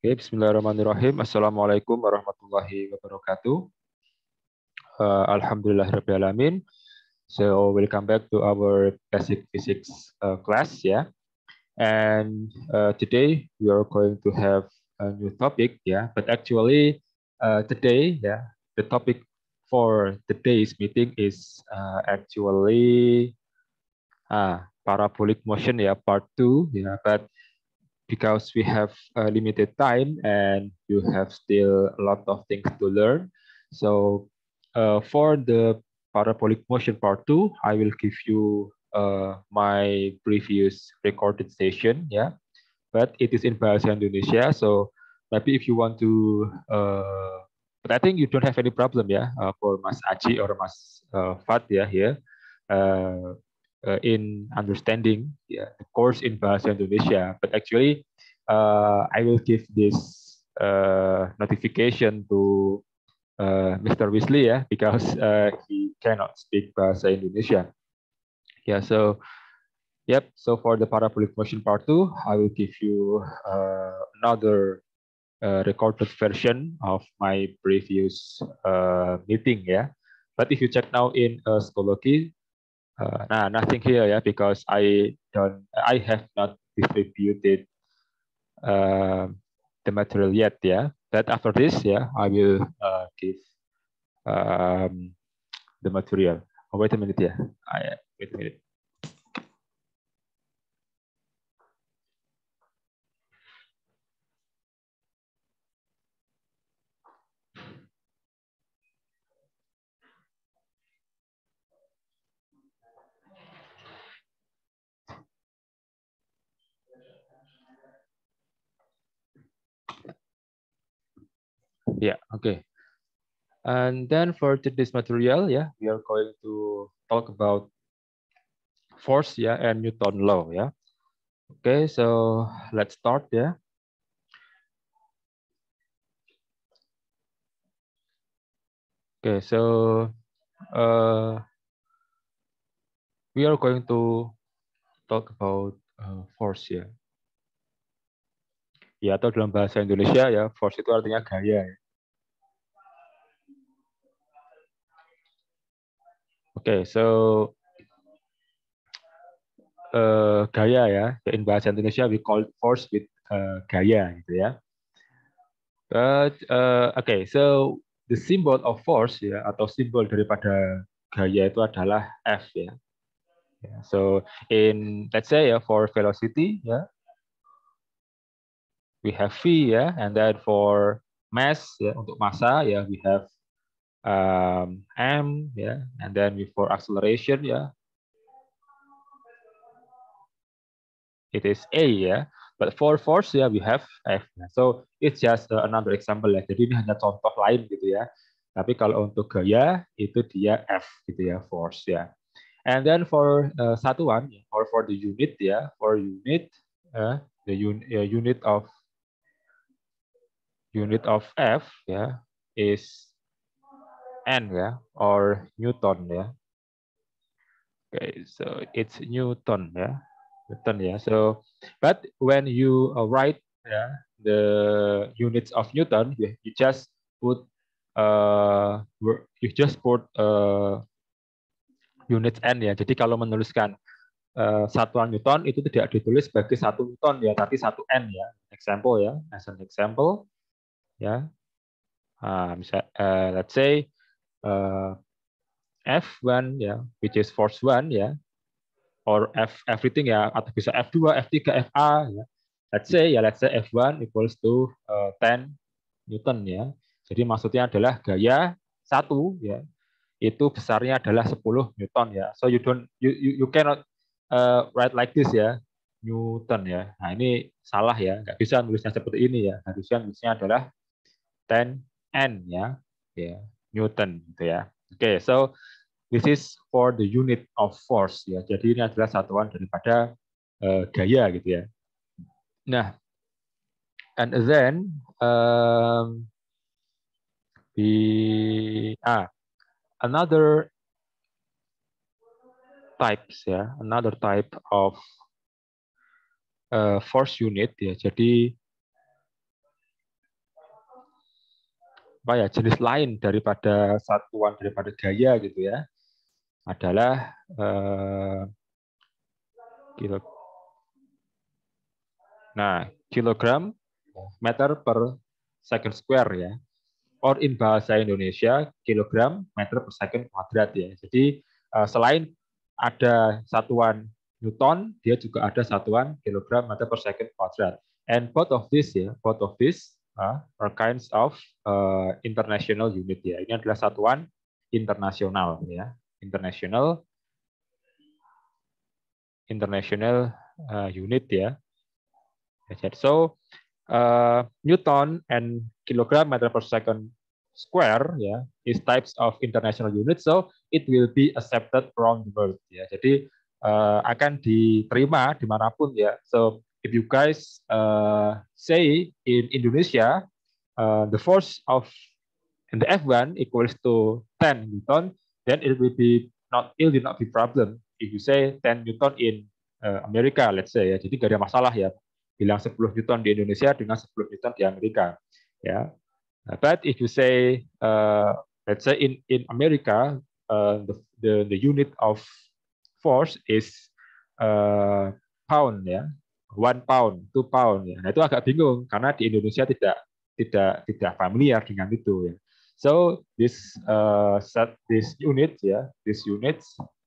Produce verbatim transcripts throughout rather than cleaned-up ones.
Oke, bismillahirrahmanirrahim. Assalamualaikum warahmatullahi wabarakatuh. Uh, Alhamdulillahirrahmanirrahim. So, welcome back to our basic physics uh, class, yeah. And uh, today we are going to have a new topic, yeah. But actually, uh, today, yeah, the topic for today's meeting is uh, actually uh, parabolic motion, yeah, part two, yeah. But because we have a limited time and you have still a lot of things to learn. So uh, for the parabolic motion part two, I will give you uh, my previous recorded session, yeah. But it is in Bahasa Indonesia, so maybe if you want to, uh, but I think you don't have any problem, yeah, uh, for Mas Aji or Mas uh, Fat, yeah, here. Uh, uh, in understanding yeah, the course in Bahasa Indonesia. But actually, uh, I will give this uh, notification to uh, Mister Wesley yeah, because uh, he cannot speak Bahasa Indonesia. Yeah, so yep. So for the parabolic motion part two, I will give you uh, another uh, recorded version of my previous uh, meeting. Yeah, but if you check now in uh, Schoology, uh, nah, nothing here, yeah, because I don't, I have not distributed uh, the material yet, yeah. But after this, yeah, I will uh, give um, the material. Oh, wait a minute, yeah. I, wait a minute. Yeah, okay. And then for today's material, yeah, we are going to talk about force, yeah, and Newton law, yeah. Okay, so let's start, yeah. Okay, so uh, we are going to talk about uh, force, ya. Ya, atau dalam bahasa Indonesia ya, force itu artinya gaya. Ya. Oke, okay, so uh, gaya ya, in bahasa Indonesia we call force with uh, gaya gitu ya. But uh, oke, okay, so the symbol of force ya atau simbol daripada gaya itu adalah F ya. Yeah, so in let's say ya for velocity ya, we have V ya, and then for mass ya untuk massa ya we have um, M ya, and then for acceleration ya it is A ya. But for force ya we have F. So it's just uh, another example ya. Jadi ini hanya contoh lain gitu ya. Tapi kalau untuk gaya itu dia F gitu ya, force ya. And then for uh, satuan or for the unit ya, for unit uh, the un uh, unit of unit of F ya is N ya or Newton ya. Okay, so it's Newton ya. Newton ya. So, but when you uh, write yeah, the units of Newton, you, you just put uh you just put uh, units N ya. Jadi kalau menuliskan uh, satuan Newton itu tidak ditulis sebagai satu Newton ya, tapi satu N ya. Example ya, as an example ya. Uh, misal, uh, let's say uh, F one ya, which is force one ya, or F everything ya, atau bisa F dua, F tiga, F A ya. Let's say ya, let's say F one equals to uh, ten Newton ya. Jadi maksudnya adalah gaya satu ya, itu besarnya adalah sepuluh Newton ya. So you don't you you, you cannot uh, write like this ya, Newton ya. Nah, ini salah ya, nggak bisa nulisnya seperti ini ya. Harusnya nulisnya adalah ten N ya. Ya, Newton gitu ya. Oke, okay, so this is for the unit of force ya. Jadi ini adalah satuan daripada uh, gaya gitu ya. Nah, and then um, the ah another types ya, another type of uh, force unit ya. Jadi apa ya jenis lain daripada satuan daripada gaya gitu ya adalah uh, kilo. Nah, kilogram meter per second square ya. Or in bahasa Indonesia kilogram meter per second kuadrat ya. Jadi uh, selain ada satuan Newton, dia juga ada satuan kilogram meter per second kuadrat. And both of this ya, both of this uh, are kinds of uh, international unit ya. Ini adalah satuan internasional ya, international international uh, unit ya. So uh, Newton and kilogram meter per second square ya is types of international unit, so it will be accepted around the world ya. Jadi uh, akan diterima dimanapun ya. So if you guys uh, say in Indonesia uh, the force of in the F one equals to ten Newton, then it will be not it will not be problem if you say ten Newton in uh, America, let's say ya. Jadi gak ada masalah ya bilang sepuluh Newton di Indonesia dengan sepuluh Newton di Amerika ya. But if you say uh, let's say in in America uh, the, the the unit of force is uh, pound ya, one pound, two pound ya. Nah itu agak bingung karena di Indonesia tidak tidak tidak familiar dengan itu ya. So this uh, set this unit ya, yeah, this units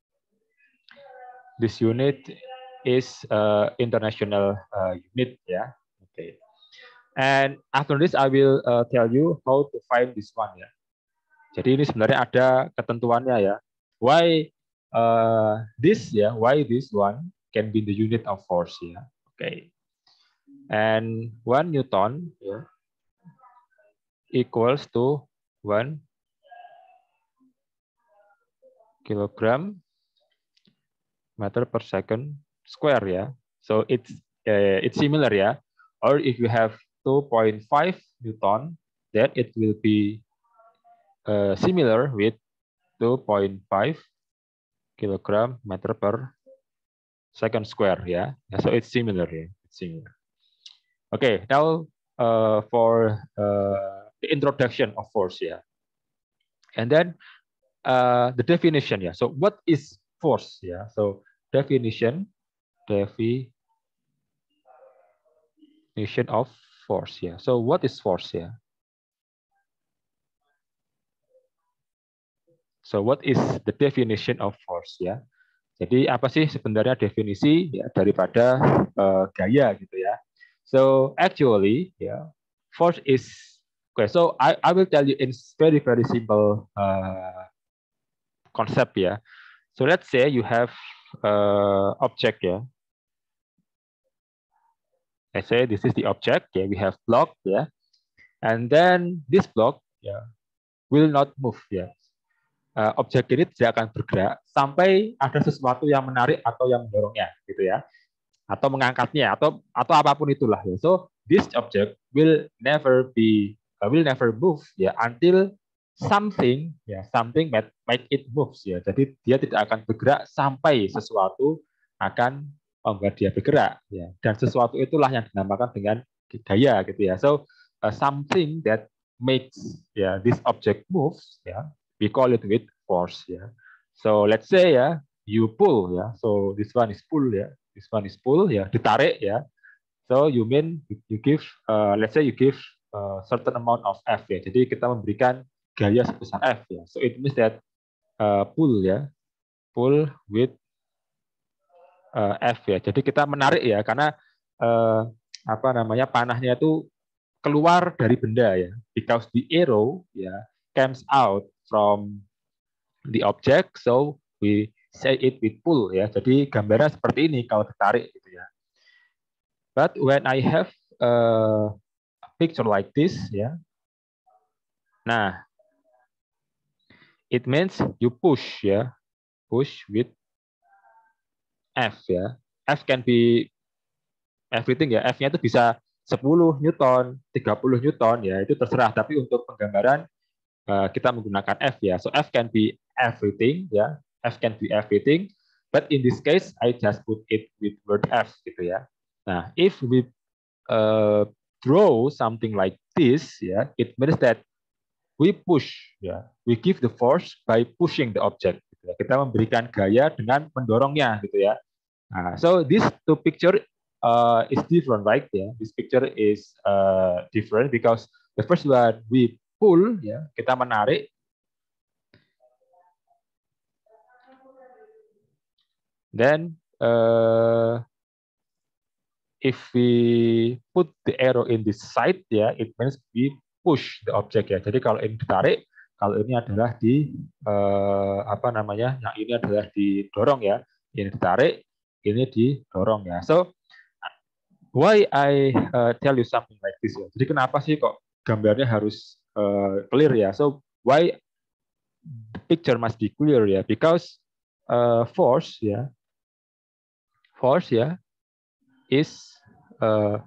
this unit is uh, international uh, unit ya. Yeah. Okay. And after this I will uh, tell you how to find this one ya. Jadi ini sebenarnya ada ketentuannya ya. Why uh, this ya? Yeah, why this one can be the unit of force ya? Yeah. Okay. And one Newton ya yeah, equals to one kilogram meter per second square ya. Yeah. So it's uh, it's similar ya. Yeah. Or if you have two point five Newton, then it will be uh, similar with two point five kilogram meter per second square ya. Yeah. So it's similar ya. Yeah. It's similar. Okay, now uh, for uh, the introduction of force ya. Yeah. And then uh, the definition ya. Yeah. So what is force ya? Yeah. So definition definition of force ya. Yeah. So what is force ya? Yeah? So what is the definition of force ya? Jadi apa sih sebenarnya definisi ya daripada uh, gaya gitu ya? So actually ya yeah, force is okay. So I I will tell you in very very simple uh, concept ya. So let's say you have uh, object ya. Let's say this is the object. Yeah, we have block ya, and then this block ya yeah, will not move ya. Yeah. Uh, objek ini tidak akan bergerak sampai ada sesuatu yang menarik atau yang mendorongnya gitu ya, atau mengangkatnya atau atau apapun itulah ya. So this object will never be uh, will never move ya until something ya something make, make it moves ya. Jadi dia tidak akan bergerak sampai sesuatu akan membuat dia bergerak ya. Dan sesuatu itulah yang dinamakan dengan gaya gitu ya. So uh, something that makes ya this object moves ya. We call it with force ya. So let's say ya, you pull ya. So this one is pull ya. This one is pull ya, ditarik ya. So you mean you give, uh, let's say you give a certain amount of F ya. Jadi kita memberikan gaya sebesar F ya. So it means that uh, pull ya, pull with uh, F ya. Jadi kita menarik ya, karena uh, apa namanya panahnya itu keluar dari benda ya. Because the arrow ya comes out from the object, so we say it with pull ya. Jadi gambarnya seperti ini kalau ditarik gitu ya. But when I have a picture like this ya, nah it means you push ya, push with F ya. F can be everything ya. F-nya itu bisa sepuluh Newton, tiga puluh Newton ya, itu terserah. Tapi untuk penggambaran kita menggunakan F ya. So F can be everything ya. F can be everything. But in this case, I just put it with word F gitu ya. Nah, if we uh, draw something like this ya, it means that we push, ya. We give the force by pushing the object. Gitu ya. Kita memberikan gaya dengan mendorongnya, gitu ya. Nah, so this two picture uh, is different, right? Yeah, this picture is uh, different because the first one we pull, ya, kita menarik. Then uh, if we put the arrow in this side, ya, it means we push the object, ya. Jadi kalau ini ditarik, kalau ini adalah di uh, apa namanya? Yang ini adalah didorong, ya. Ini ditarik, ini didorong, ya. So why I uh, tell you something like this, ya. Jadi kenapa sih kok gambarnya harus uh, clear, ya? So why the picture must be clear, ya? Because uh, force, ya, force, ya, is uh,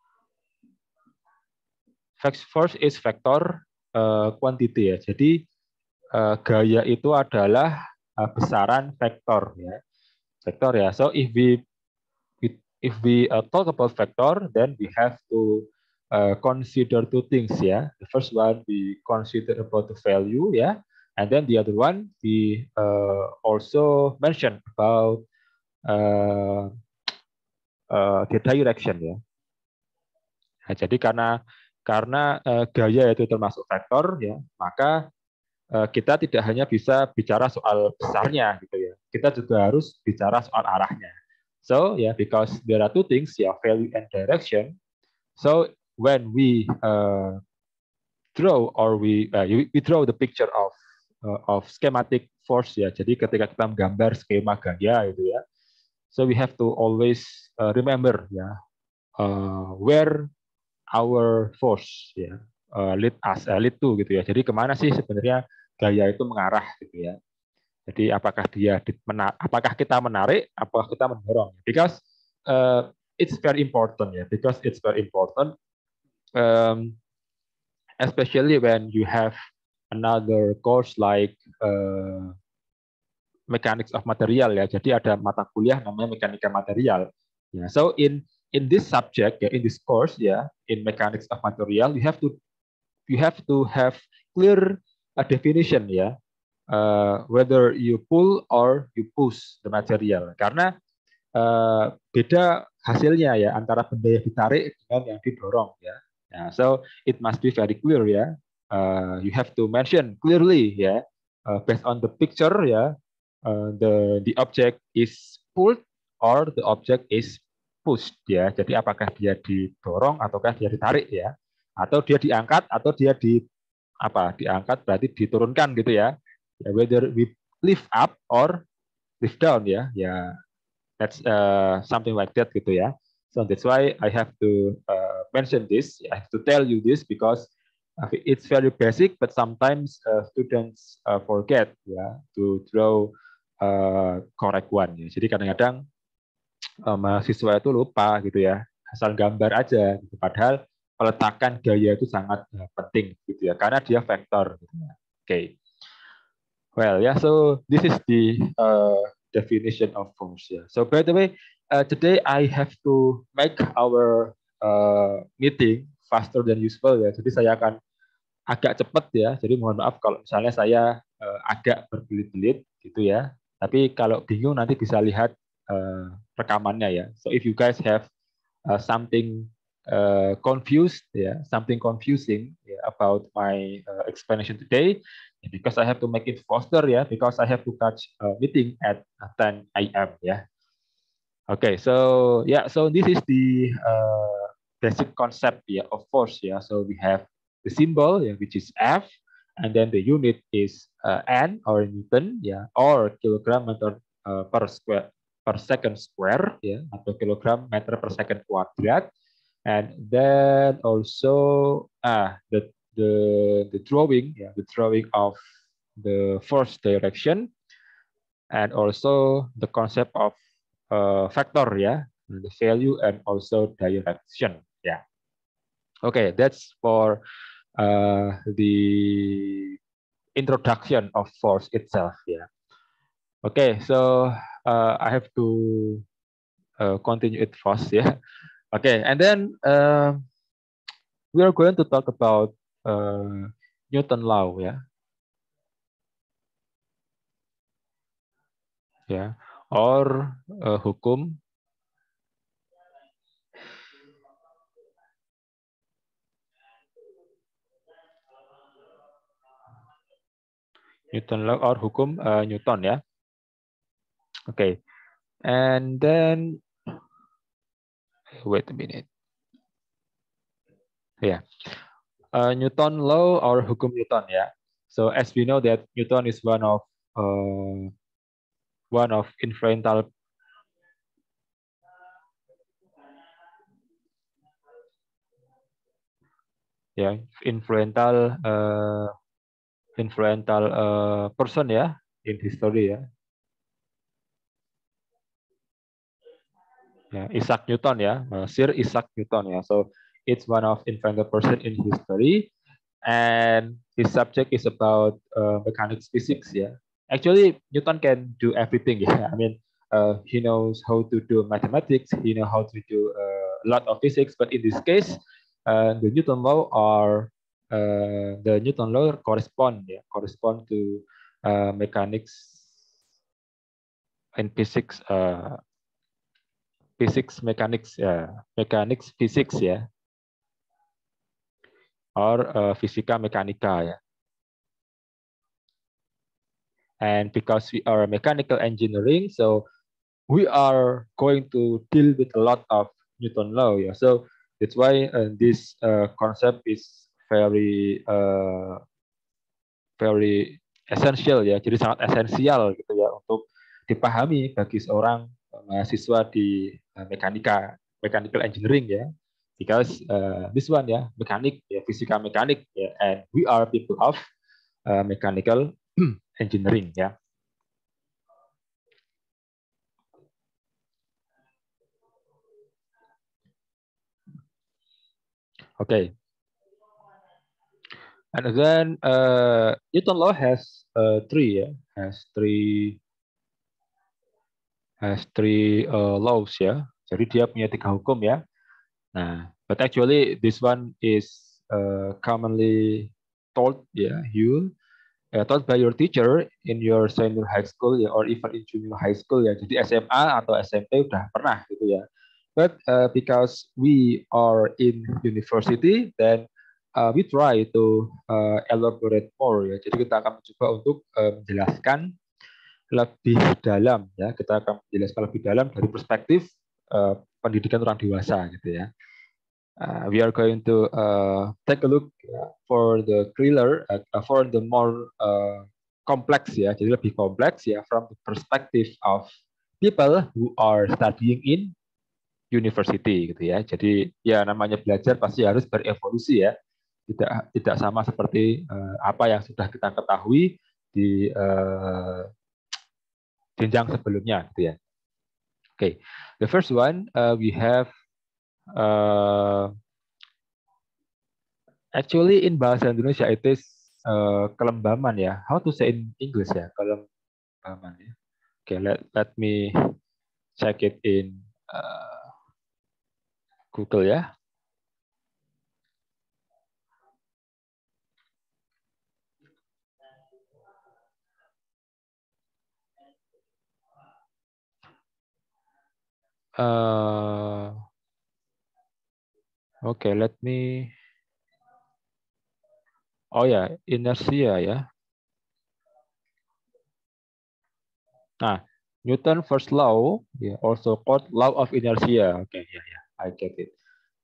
force is vector uh, quantity, ya. Jadi uh, gaya itu adalah uh, besaran vektor, ya, vektor, ya. So if we if we uh, talk about vector, then we have to uh, consider two things, ya. The first one we consider about the value, ya, and then the other one we uh, also mention about uh, uh, the direction, ya. Nah, jadi karena karena uh, gaya itu termasuk vektor, ya, maka uh, kita tidak hanya bisa bicara soal besarnya, gitu ya. Kita juga harus bicara soal arahnya. So yeah, because there are two things, yeah, value and direction. So when we uh, draw or we uh, we draw the picture of uh, of schematic force, ya. Jadi ketika kita menggambar skema gaya itu, ya. So we have to always uh, remember, ya, uh, where our force, ya, uh, lead us, uh, lead to, gitu ya. Jadi kemana sih sebenarnya gaya itu mengarah, gitu ya. Jadi apakah dia menar apakah kita menarik, apakah kita mendorong? Because uh, it's very important, ya. Because it's very important, um, especially when you have another course like uh, mechanics of material, ya. Jadi ada mata kuliah namanya mekanika material. Ya. So in in this subject, ya, in this course, ya, in mechanics of material, you have to you have to have clear a definition, ya, uh, whether you pull or you push the material. Karena uh, beda hasilnya, ya, antara benda yang ditarik dengan yang didorong, ya. Yeah, so it must be very clear, ya. Uh, you have to mention clearly, ya, uh, based on the picture, ya, uh, the the object is pulled or the object is pushed, ya. Jadi apakah dia didorong ataukah dia ditarik, ya, atau dia diangkat atau dia di apa diangkat berarti diturunkan, gitu ya. Yeah, whether we lift up or lift down, ya, ya, that's uh, something like that, gitu ya. So that's why I have to uh, mention this. I have to tell you this because it's very basic, but sometimes uh, students uh, forget, ya, to draw uh, correct one. Ya. Jadi kadang-kadang uh, mahasiswa itu lupa, gitu ya, asal gambar aja. Gitu. Padahal peletakan gaya itu sangat uh, penting, gitu ya, karena dia vektor. Gitu ya. Oke. Okay. Well, yeah. So this is the uh, definition of force. Yeah. So by the way, uh, today I have to make our uh, meeting faster than usual, ya. Jadi saya akan agak cepat, ya. Jadi mohon maaf kalau misalnya saya uh, agak berbelit-belit, gitu ya. Tapi kalau bingung nanti bisa lihat uh, rekamannya, ya. So if you guys have uh, something uh, confused, yeah, something confusing, yeah, about my uh, explanation today, because I have to make it faster, yeah, because I have to catch a meeting at ten A M yeah. Okay, so yeah, so this is the uh, basic concept, yeah, of force, yeah. So we have the symbol, yeah, which is F, and then the unit is uh, N or Newton, yeah, or kilogram meter uh, per square per second square, yeah, atau kilogram meter per second kuadrat, and then also ah the the the drawing, yeah, the drawing of the force direction, and also the concept of uh, vector, yeah, the value and also direction, yeah. Okay, that's for uh, the introduction of force itself, yeah. Okay, so uh, I have to uh, continue it first, yeah. Okay, and then uh, we are going to talk about uh, Newton law ya. Ya. Or uh, hukum Newton law or hukum uh, Newton ya. Oke. Okay. And then wait a minute. Ya. Yeah. Uh, Newton law or hukum Newton ya. So as we know that Newton is one of uh, one of influential ya influential uh, influential uh, person ya in history ya. Ya, Isaac Newton ya, uh, Sir Isaac Newton ya. So it's one of influential person in history, and his subject is about uh, mechanics physics ya. Actually, Newton can do everything ya. I mean, uh, he knows how to do mathematics, he know how to do uh, a lot of physics, but in this case, uh, the Newton law are uh, the Newton law correspond ya, correspond to uh, mechanics and physics. Uh, physics mechanics ya mechanics physics ya or uh, fisika mekanika ya. And because we are mechanical engineering, so we are going to deal with a lot of Newton law ya. So that's why uh, this uh, concept is very uh, very essential ya. Jadi sangat esensial gitu ya untuk dipahami bagi seorang mahasiswa di uh, mekanika mechanical engineering ya. Because uh, this one ya mekanik ya fisika mekanik ya, and we are people of uh, mechanical engineering ya. Oke. Okay. And then uh, Newton law has uh, three ya, has three has three uh, laws ya. Jadi dia punya tiga hukum ya. Nah, but actually this one is uh, commonly taught ya, you uh, taught by your teacher in your senior high school ya, or even in junior high school ya. Jadi S M A atau S M P udah pernah gitu ya. But uh, because we are in university, then uh, we try to uh, elaborate more ya. Jadi kita akan mencoba untuk uh, menjelaskan lebih dalam ya. Kita akan menjelaskan lebih dalam dari perspektif uh, pendidikan orang dewasa gitu ya. Uh, we are going to uh, take a look for the thriller, uh, for the more uh, complex ya, jadi lebih kompleks ya, from the perspective of people who are studying in university gitu ya. Jadi ya namanya belajar pasti harus berevolusi ya, tidak tidak sama seperti uh, apa yang sudah kita ketahui di uh, jenjang sebelumnya gitu ya. Oke, okay. The first one uh, we have uh, actually in bahasa Indonesia itu uh, kelembaman ya. How to say in English ya, kelembaman ya. Okay, let let me check it in uh, Google ya. Uh, Oke, okay, let me. Oh ya, inersia ya. Nah, Newton first law, yeah, also called law of inertia. Okay, yeah, yeah, I get it.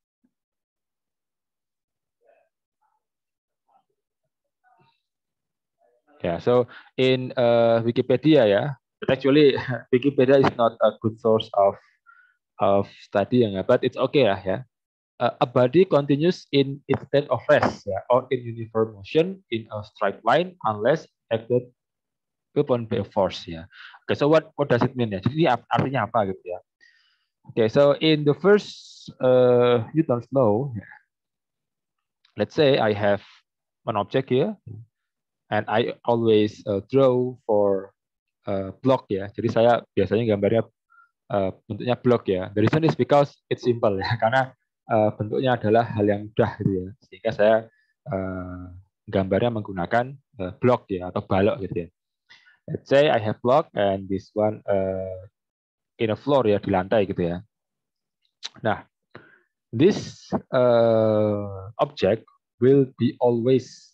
Yeah, so in uh, Wikipedia ya, but actually Wikipedia is not a good source of of studying, but it's okay lah ya. Uh, a body continues in its state of rest ya, or in uniform motion in a straight line unless acted upon by a force ya. Okay, so what what does it mean ya? Jadi artinya apa gitu ya? Okay, so in the first uh, Newton's law, let's say I have an object here, and I always uh, draw for uh, block ya. Jadi saya biasanya gambarnya uh, bentuknya blok ya. The reason is because it's simple ya, karena uh, bentuknya adalah hal yang mudah gitu ya. Sehingga saya uh, gambarnya menggunakan uh, blok ya atau balok gitu ya. Let's say I have block and this one uh, in a floor ya, di lantai gitu ya. Nah, this uh, object will be always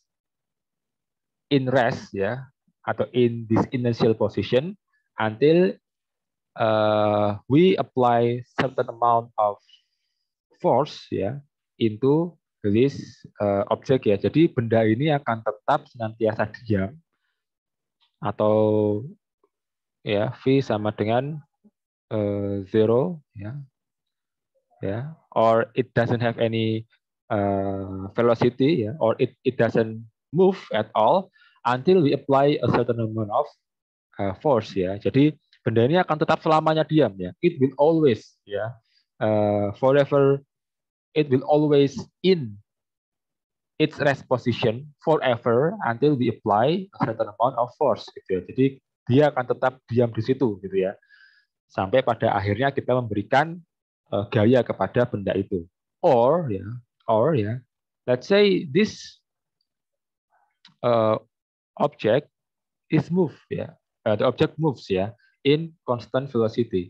in rest ya, atau in this initial position until uh, we apply certain amount of force ya into this uh, object ya. Jadi benda ini akan tetap senantiasa diam atau ya V sama dengan uh, zero ya, ya, or it doesn't have any uh, velocity ya, or it it doesn't move at all until we apply a certain amount of uh, force ya. Jadi benda ini akan tetap selamanya diam ya. It will always ya, uh, forever. It will always in its rest position forever until we apply a certain amount of force gitu ya. Jadi dia akan tetap diam di situ gitu ya. Sampai pada akhirnya kita memberikan uh, gaya kepada benda itu. Or ya, or ya, let's say this uh, object is move ya. Uh, the object moves ya in constant velocity.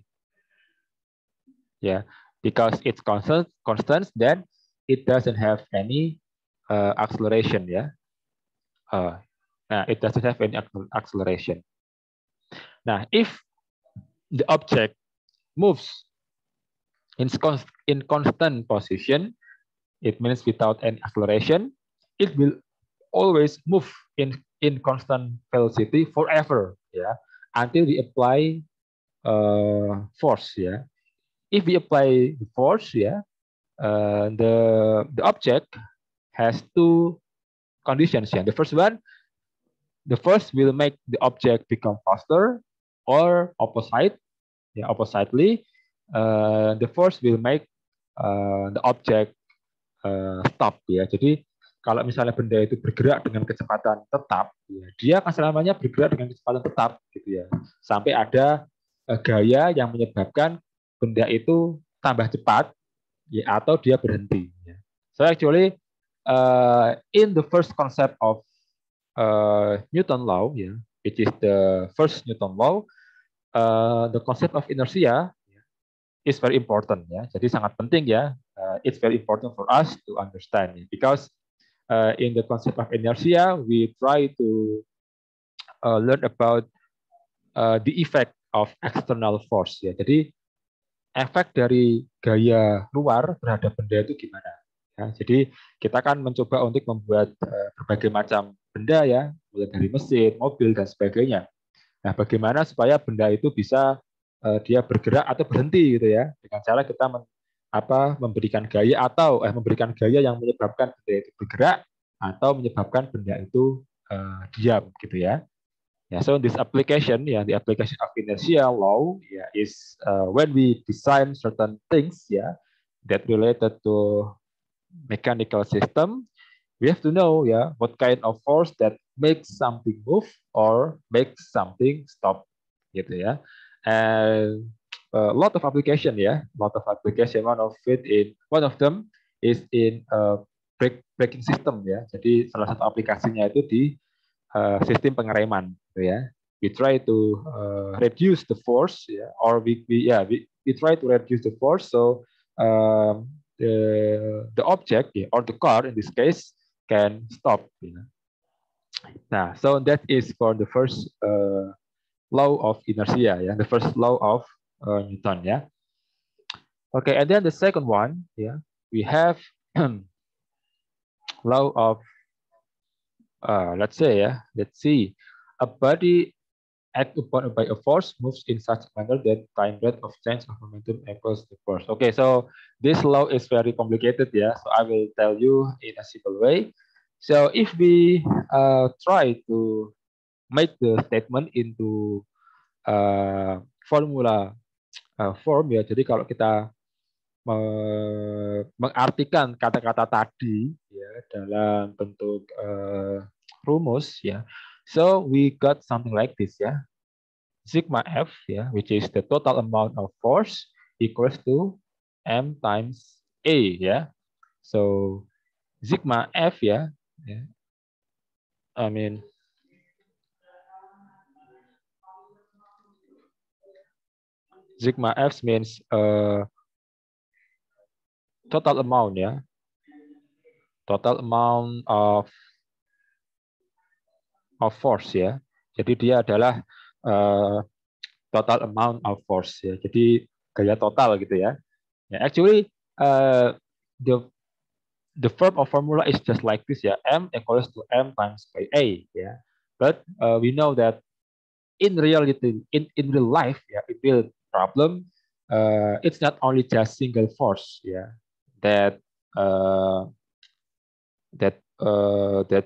Ya, because it's constant constant then it doesn't have any uh, acceleration ya. Uh, nah, it doesn't have any acceleration. Nah, if the object moves in in constant position, it means without any acceleration, it will always move in in constant velocity forever ya, until we apply uh, force ya. If we apply the force ya, uh, the the object has two conditions ya. The first one, the first will make the object become faster, or opposite, ya, oppositely, uh, the force will make uh, the object uh, stop ya. Jadi kalau misalnya benda itu bergerak dengan kecepatan tetap, ya, dia akan selamanya bergerak dengan kecepatan tetap gitu ya. Sampai ada uh, gaya yang menyebabkan benda itu tambah cepat ya, atau dia berhenti. Ya. So actually uh, in the first concept of uh, Newton law, ya, which is the first Newton law, uh, the concept of inertia is very important ya. Jadi sangat penting ya. Uh, it's very important for us to understand ya. Because uh, in the concept of inertia, we try to uh, learn about uh, the effect of external force ya. Jadi efek dari gaya luar terhadap benda itu gimana? Ya, jadi kita kan mencoba untuk membuat uh, berbagai macam benda ya, mulai dari mesin, mobil dan sebagainya. Nah, bagaimana supaya benda itu bisa uh, dia bergerak atau berhenti gitu ya, dengan cara kita men, apa memberikan gaya atau eh memberikan gaya yang menyebabkan benda itu bergerak atau menyebabkan benda itu uh, diam gitu ya. Yeah, so this application, yeah, the application of inertia law, yeah, is uh, when we design certain things, yeah, that related to mechanical system, we have to know, yeah, what kind of force that makes something move or makes something stop, gitu ya. And a lot of application, yeah, lot of application. One of it in one of them is in uh, brake braking system, ya. Jadi salah satu aplikasinya itu di Uh, sistem pengereman, gitu ya. We try to uh, reduce the force, ya, or we, we yeah we, we try to reduce the force so um, the the object, yeah, or the car in this case can stop. You know. Nah, so that is for the first uh, law of inertia, yeah, the first law of uh, Newton, yeah. Okay, and then the second one, yeah, we have law of Uh, let's say, yeah, let's see, a body act upon by a force moves in such a manner that time rate of change of momentum equals the force. Okay, so this law is very complicated, yeah. So I will tell you in a simple way. So if we uh, try to make the statement into uh, formula uh, form, ya. Jadi kalau kita mengartikan kata-kata tadi ya dalam bentuk uh, rumus ya. So we got something like this ya. Sigma F ya, which is the total amount of force equals to M times A ya. So sigma F ya, ya I mean, sigma F means uh, total amount ya, total amount of of force ya. Jadi dia adalah uh, total amount of force ya. Jadi gaya total gitu ya. Yeah, actually, uh, the the form of formula is just like this ya. M equals to M times by A ya. But uh, we know that in reality, in in real life ya, in real problem, uh, it's not only just single force ya that uh, that uh, that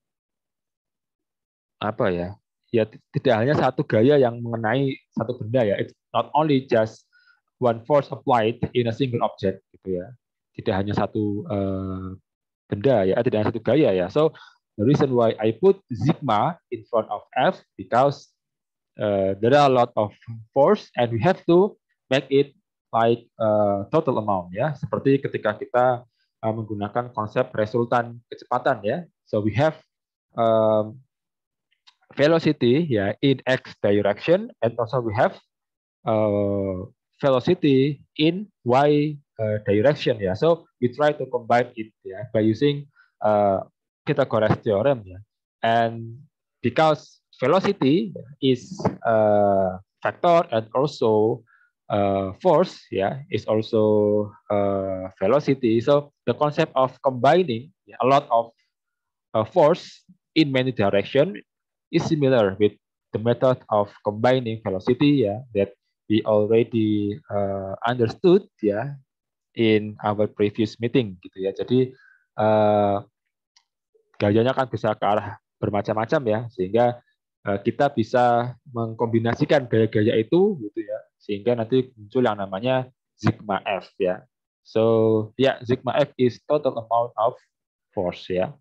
apa ya? Ya tidak hanya satu gaya yang mengenai satu benda ya. It's not only just one force applied in a single object gitu ya. Tidak hanya satu uh, benda ya, tidak hanya satu gaya ya. So the reason why I put sigma in front of F because uh, there are a lot of force and we have to make it like uh, total amount ya. Seperti ketika kita uh, menggunakan konsep resultan kecepatan ya. So we have um, velocity ya in x direction and also we have uh, velocity in y uh, direction ya. So we try to combine it ya by using uh, Pythagoras theorem ya. And because velocity is a vector and also uh, force ya is also uh, velocity. So the concept of combining ya, a lot of uh, force in many direction is similar with the method of combining velocity ya that we already uh, understood ya in our previous meeting gitu ya. Jadi uh, gayanya kan bisa ke arah bermacam-macam ya sehingga uh, kita bisa mengkombinasikan gaya-gaya itu gitu ya sehingga nanti muncul yang namanya sigma F ya. So ya yeah, sigma F is total amount of force ya.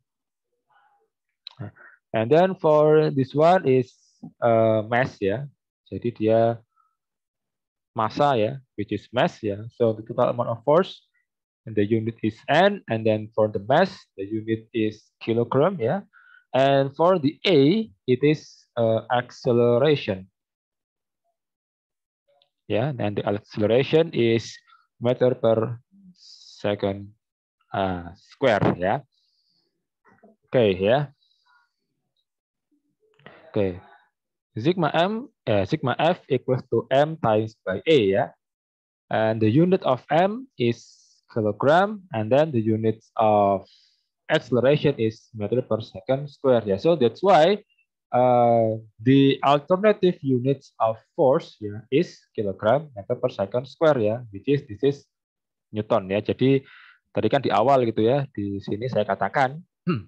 And then for this one is uh, mass ya. Jadi dia massa ya, which is mass ya. So the total amount of force and the unit is N. And then for the mass, the unit is kilogram ya. And for the A, it is uh, acceleration. Ya, and the acceleration is meter per second uh, square ya. Oke okay, ya. Oke. Okay. Sigma M, eh, sigma F equals to M times by A ya. And the unit of M is kilogram, and then the units of acceleration is meter per second square ya. So that's why uh, the alternative units of force ya is kilogram meter per second square ya, which is this is Newton ya. Jadi tadi kan di awal gitu ya, di sini saya katakan hmm,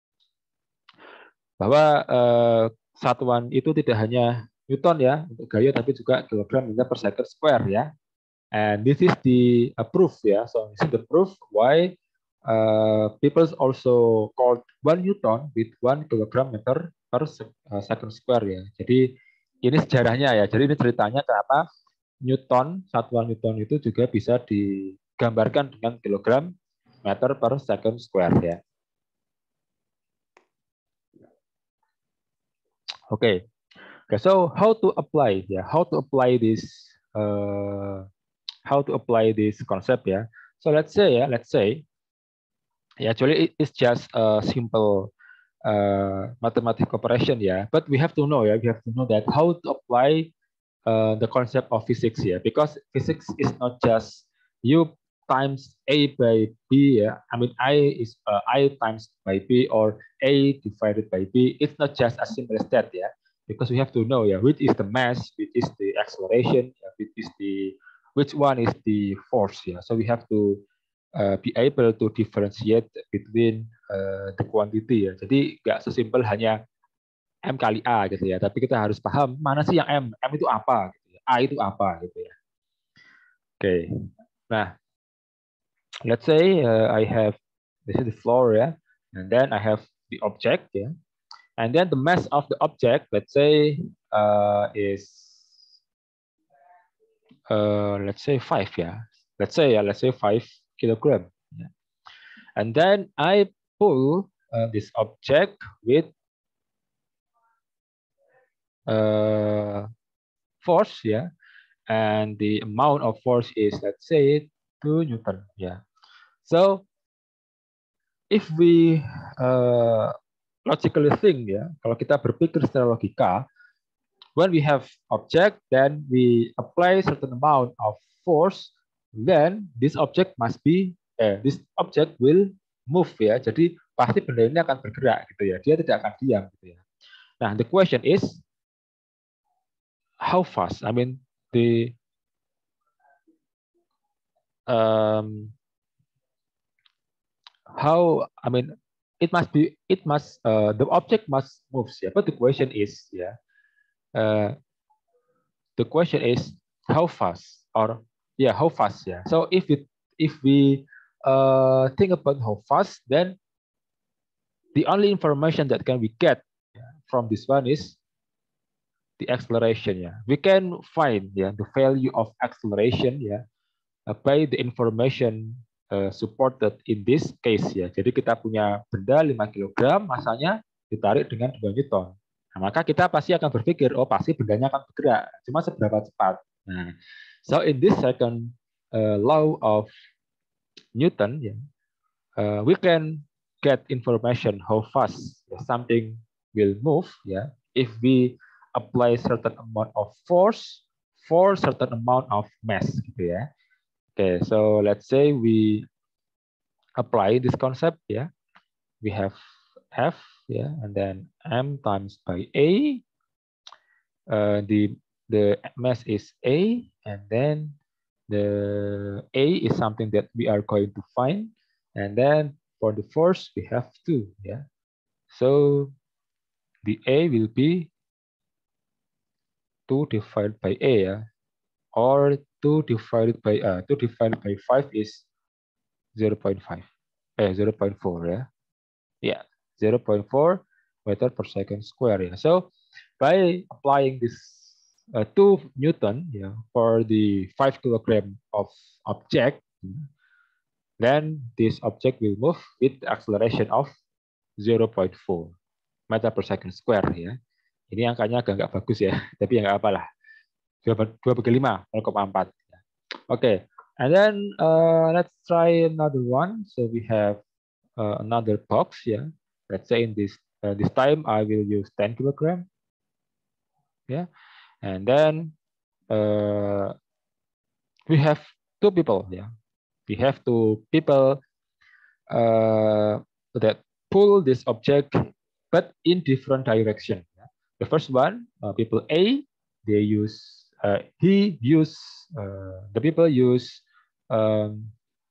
bahwa uh, satuan itu tidak hanya Newton ya untuk gaya, tapi juga kilogram meter per second square ya. And this is the uh, proof ya. So this is the proof why uh, people also called one Newton with one kilogram meter per second square ya. Jadi ini sejarahnya ya. Jadi ini ceritanya kenapa Newton, satuan Newton itu juga bisa digambarkan dengan kilogram meter per second square ya. Okay. Okay, so how to apply ya? How to apply this uh, how to apply this concept ya? So let's say ya, let's say actually it's just a simple uh, mathematical operation ya, but we have to know ya, we have to know that how to apply uh, the concept of physics ya, because physics is not just u times a by b ya. I mean I is uh, I times by b or a divided by b. It's not just as simple as that ya, because we have to know ya which is the mass, which is the acceleration, which is the which one is the force ya. So we have to uh, be able to differentiate between uh, the quantity ya. Jadi nggak sesimpel hanya M kali A gitu ya, tapi kita harus paham mana sih yang M, M itu apa, gitu ya. A itu apa gitu ya. Oke, okay. Nah, let's say uh, I have this is the floor ya, and then I have the object ya, and then the mass of the object, let's say uh, is uh, let's say five ya, let's say ya, let's say five kilogram, ya. And then I pull uh, this object with uh, force, yeah, and the amount of force is, let's say, two Newton, yeah. So if we uh, logically think, ya, kalau kita berpikir secara logika, when we have object, then we apply certain amount of force, then this object must be, eh, this object will move, ya. Jadi pasti benda ini akan bergerak, gitu ya. Dia tidak akan diam, gitu ya. Nah, the question is how fast? I mean, the um, how? I mean, it must be, it must, uh, the object must move, ya. But the question is, ya. Uh, the question is how fast, or yeah, how fast, yeah. So if it if we uh, think about how fast, then the only information that can we get, yeah, from this one is the acceleration, yeah. We can find, yeah, the value of acceleration, yeah, uh, by the information uh, supported in this case, ya. Jadi kita punya benda lima kilogram, masanya ditarik dengan dua Newton. Nah, maka kita pasti akan berpikir, oh pasti bendanya akan bergerak, cuma seberapa cepat. Nah, so in this second uh, law of Newton, yeah, uh, we can get information how fast, yeah, something will move, yeah, if we apply certain amount of force for certain amount of mass, gitu ya. Okay, so let's say we apply this concept, yeah. We have F, yeah, and then M times by A. Uh, the the mass is A, and then the A is something that we are going to find, and then for the force we have two, yeah. So the A will be two divided by A, yeah, or two divided by uh, two divided by five is zero point five, eh, zero point four, yeah. Yeah, zero point four meter per second square. Yeah. So by applying this uh, two Newton, yeah, for the five kilogram of object, then this object will move with the acceleration of zero point four meter per second square. Ya. Ini angkanya agak nggak bagus ya, tapi ya nggak apalah. dua bagi lima, nol koma empat. Okay, and then uh, let's try another one. So we have uh, another box, yeah. Let's say in this uh, this time I will use ten kilogram, yeah. And then uh, we have two people, yeah. We have two people uh, that pull this object, but in different direction. Yeah? The first one, uh, people A, they use uh, he use uh, the people use um,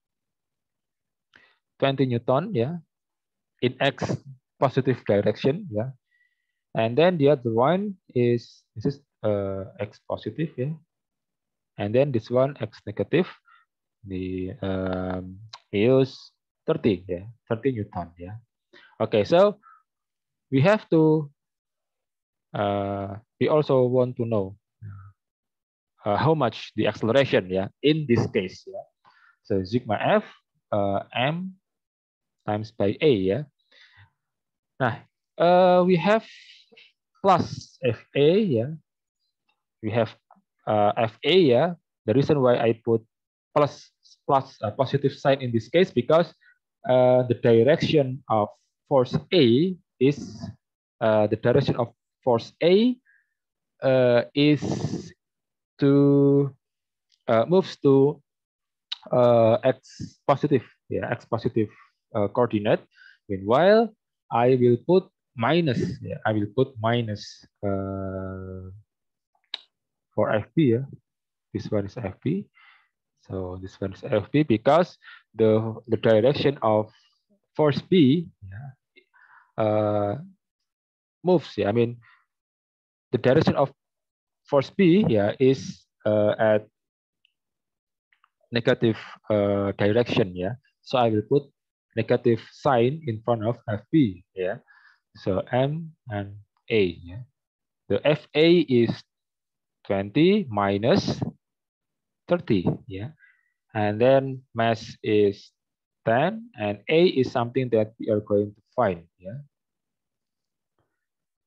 twenty Newton, yeah, in X positive direction, yeah. And then the other one is, this is uh, X positive, yeah. And then this one X negative, the um, use thirty, yeah, thirty Newton, yeah. Okay, so we have to, uh, we also want to know uh, how much the acceleration, yeah, in this case, yeah. So sigma F uh, M times by A, yeah. Nah, uh, we have plus F A, yeah. We have uh, F A, yeah. The reason why I put plus plus a positive sign in this case, because uh, the direction of force A is uh, the direction of force A uh, is to uh, moves to uh, X positive, yeah, X positive uh, coordinate. Meanwhile, I will put minus, yeah, I will put minus uh, for F P, yeah. This one is F P. So this one is F P because the the direction of force B, yeah, uh, moves. Yeah, I mean the direction of force B, yeah, is uh, at negative uh, direction. Yeah, so I will put negative sign in front of F B. Yeah, so M and A. Yeah, the F A is twenty minus thirty. Yeah. And then mass is ten, and A is something that we are going to find. Yeah.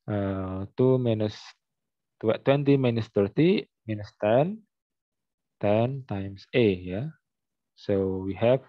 Uh, two minus twenty minus thirty minus ten, ten times A, yeah. So we have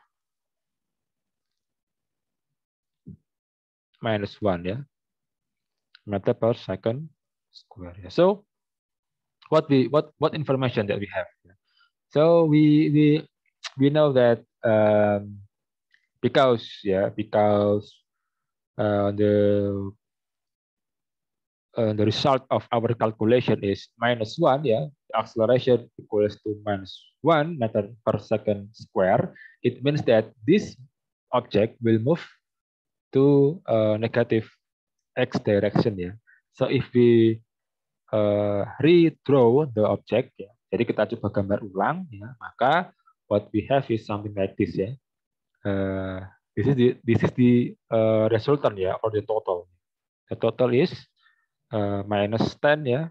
minus one, yeah, meter per second square. Yeah. So what we what what information that we have? So we we we know that um, because yeah because uh, the uh, the result of our calculation is minus one, yeah, the acceleration equals to minus one meter per second square. It means that this object will move to uh, negative x direction, ya. So if we uh, redraw the object, ya, jadi kita coba gambar ulang, ya, maka what we have is something like this, ya. Uh, this is the this is the uh, resultant, ya, or the total. The total is uh, minus ten, ya,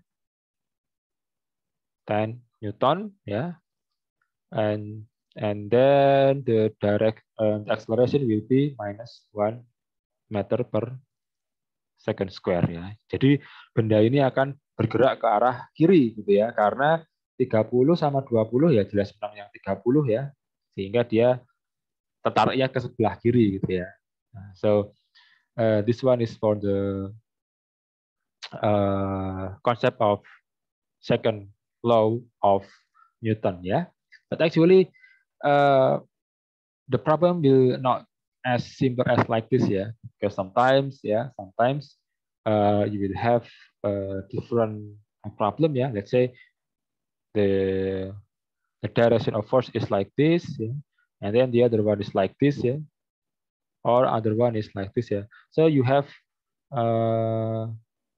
ten newton, ya, and and then the direct uh, the acceleration will be minus one meter per second square, ya. Jadi benda ini akan bergerak ke arah kiri gitu ya, karena tiga puluh sama dua puluh ya jelas menang yang tiga puluh ya, sehingga dia tertariknya ke sebelah kiri gitu ya. Nah, so uh, this one is for the uh, concept of second law of Newton, ya. But actually uh, the problem will not as simple as like this, ya, because sometimes ya sometimes uh, you will have a different problem, yeah. Let's say the the direction of force is like this, yeah, and then the other one is like this, yeah, or other one is like this, yeah. So you have uh,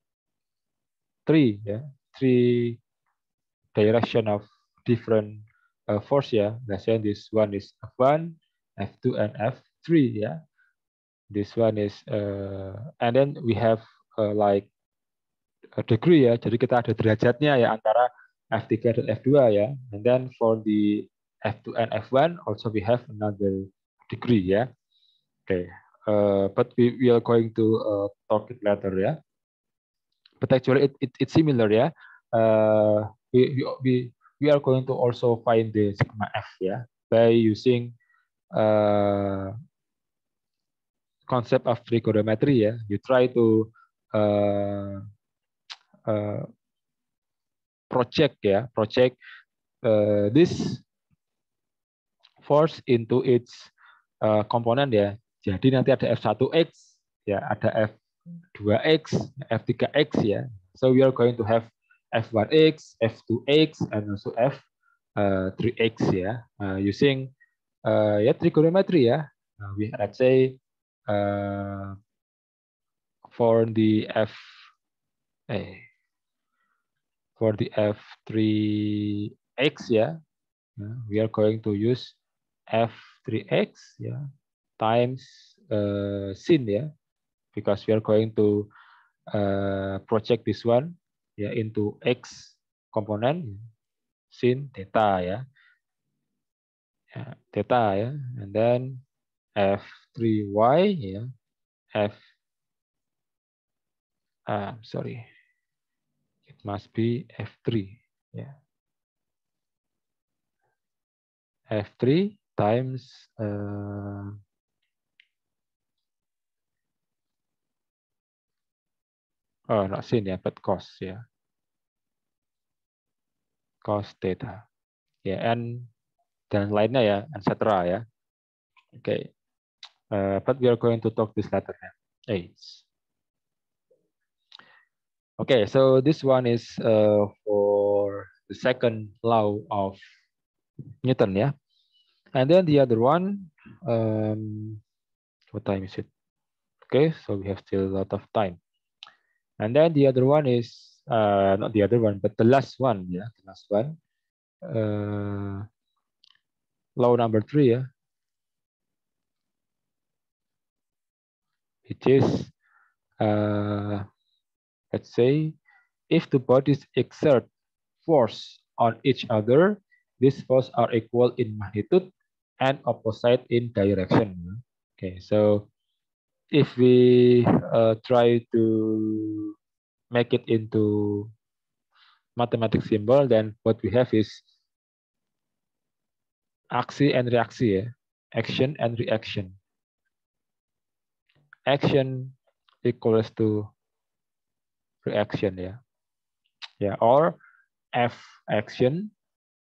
three, yeah, three direction of different uh, force, yeah. Let's say this one is F one, F two, and F three, yeah. This one is uh, and then we have uh, like a degree, ya. Jadi kita ada derajatnya ya antara F tiga dan F dua, ya. And then for the F two and F one also we have another degree, ya. Okay. Uh, but we, we are going to uh, talk it later, ya. But actually it, it it's similar, ya. Uh, we, we we we are going to also find the sigma F, ya, by using uh, concept of trigonometry, ya. You try to uh, uh, project, ya, project uh, this force into its uh, komponen, ya. Jadi nanti ada F one X, ya, ada F two X, F three X, ya. So we are going to have F one X, F two X, and also F three X, ya, uh, using uh, ya trigonometry, ya. Uh, we let's say uh, for the F eh, for the F three X, ya, uh, we are going to use F three X, ya, times uh, sin, ya, because we are going to uh, project this one, ya, into X component, sin theta, ya, ya theta, ya, and then F three Y, ya, F uh, sorry, it must be F three, ya, F three times uh, oh not sin, ya, but cos, ya, cos theta, ya, and dan lainnya, ya, et cetera, ya. Oke, okay. uh, but we are going to talk this later, ya. Eight. Okay, so this one is uh, for the second law of Newton, yeah. And then the other one, um, what time is it? Okay, so we have still a lot of time. And then the other one is, uh, not the other one, but the last one, yeah, the last one. Uh, law number three, yeah. It is, uh, let's say, if the bodies exert force on each other, these forces are equal in magnitude and opposite in direction. Okay, so if we uh, try to make it into mathematical symbol, then what we have is aksi and reaksi, ya. Action and reaction. Action equals to reaction, ya. Ya, or F action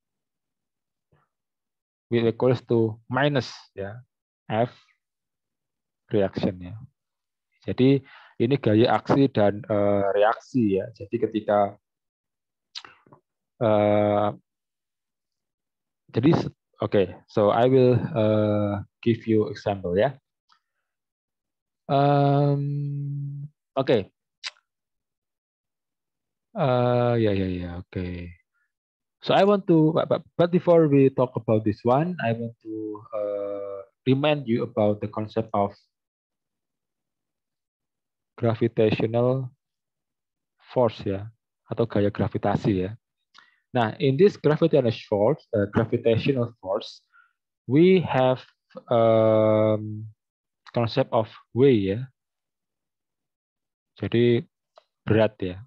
will equals to minus, ya, F reaction, ya. Jadi ini gaya aksi dan uh, reaksi, ya. Jadi ketika uh, jadi oke, okay, so I will uh, give you example, ya. Um, oke. Okay. Uh, yeah, yeah, yeah. Okay. So I want to, but, but before we talk about this one, I want to uh, remind you about the concept of gravitational force, ya, atau gaya gravitasi, ya. Nah, in this gravitational force, uh, gravitational force, we have um, concept of weight, ya. Jadi berat, ya.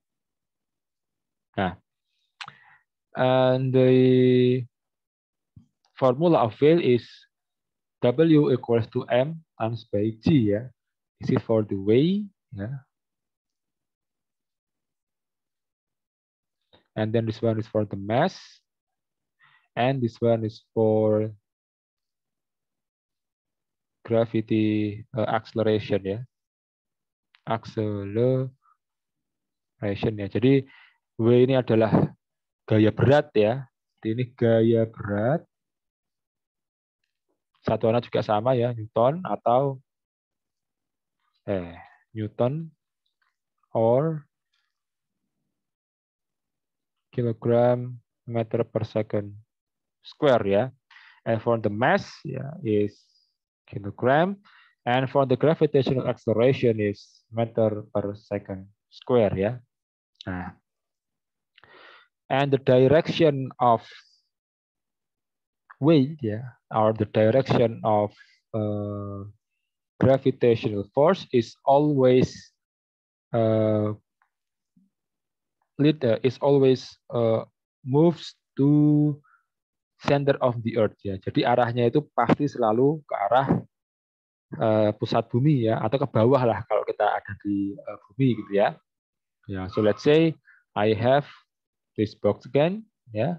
Nah, and the formula of weight is W equals to M times by G, ya. This is for the weight, ya. And then this one is for the mass, and this one is for gravity uh, acceleration, ya. Acceleration, ya. Jadi W ini adalah gaya berat, ya. Jadi ini gaya berat. Satuannya juga sama, ya, Newton atau eh Newton or kilogram meter per second square, ya. And for the mass, ya, is kilogram, and for the gravitational acceleration is meter per second square, ya. Nah, and the direction of weight, ya, or the direction of uh, gravitational force is always uh, lead uh, is always uh, moves to center of the earth, ya. Jadi arahnya itu pasti selalu ke arah uh, pusat bumi, ya, atau ke bawah lah kalau kita ada di uh, bumi, gitu, ya. Ya, so let's say I have this box again, ya,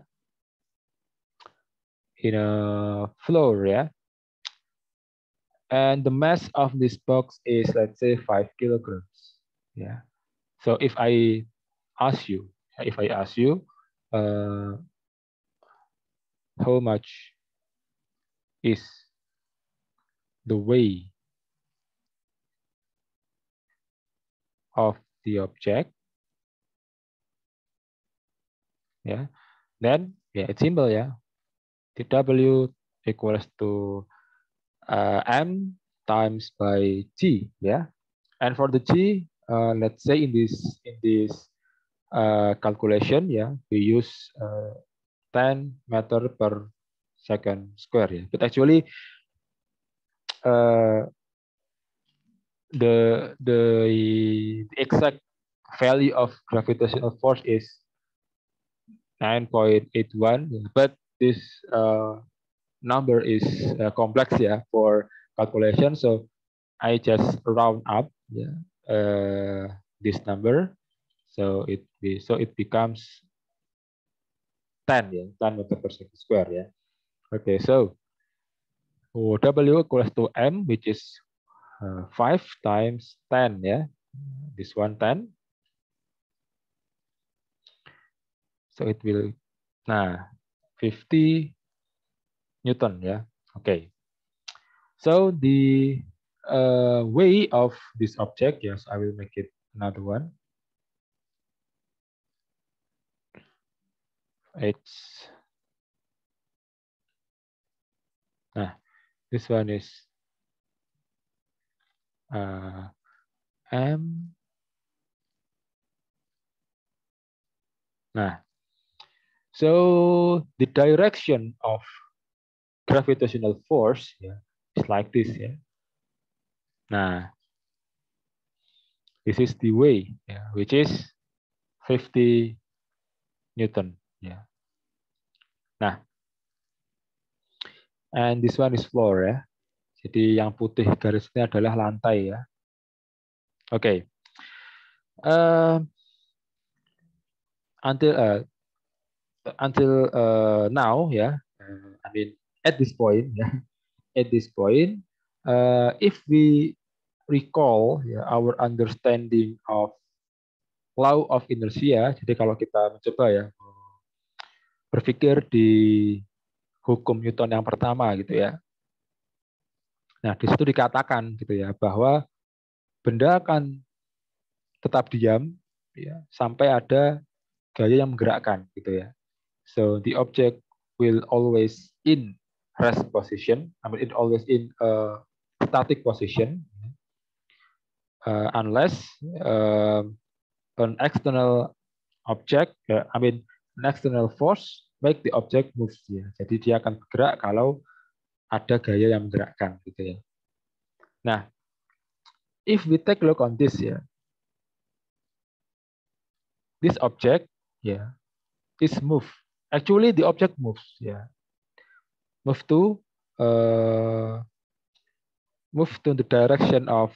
in a floor, ya. And the mass of this box is, let's say, five kilograms. Yeah. So if I ask you, if I ask you, uh, how much is the weight of the object? Yeah. Then, yeah, it's simple, yeah. The W equals to uh, M times by G, yeah. And for the G, uh, let's say in this in this uh, calculation, yeah, we use uh, ten meter per second square, yeah. But actually, uh, the the exact value of gravitational force is nine point eight one, but this uh, number is uh, complex, yeah, for calculation. So I just round up, yeah, uh, this number. So it be so it becomes ten, yeah, ten meter per second square, yeah. Okay, so W equals to M, which is uh, five times ten, yeah. This one ten. So it will, nah, fifty Newton, yeah. Okay. So the uh, weight of this object, yes, I will make it another one. It's, nah, this one is uh, M. Nah, so the direction of gravitational force, yeah, is like this, yeah. Nah, This is the way, yeah, which is fifty Newton. Yeah. Nah, and this one is floor ya. Jadi yang putih garis ini adalah lantai ya. Oke. Okay. Uh, until uh, until uh, now ya. Uh, I mean at this point ya. At this point, uh, if we recall ya, our understanding of law of inertia. Jadi kalau kita mencoba ya berpikir di hukum Newton yang pertama gitu ya. Nah, di situ dikatakan gitu ya bahwa benda akan tetap diam ya sampai ada gaya yang menggerakkan gitu ya. So the object will always in rest position. I mean it always in a static position uh, unless uh, an external object, uh, I mean an external force make the object move ya. Jadi dia akan bergerak kalau ada gaya yang menggerakkan gitu ya. Nah, if we take a look on this ya, this object ya is move. Actually the object moves ya, move to uh, move to the direction of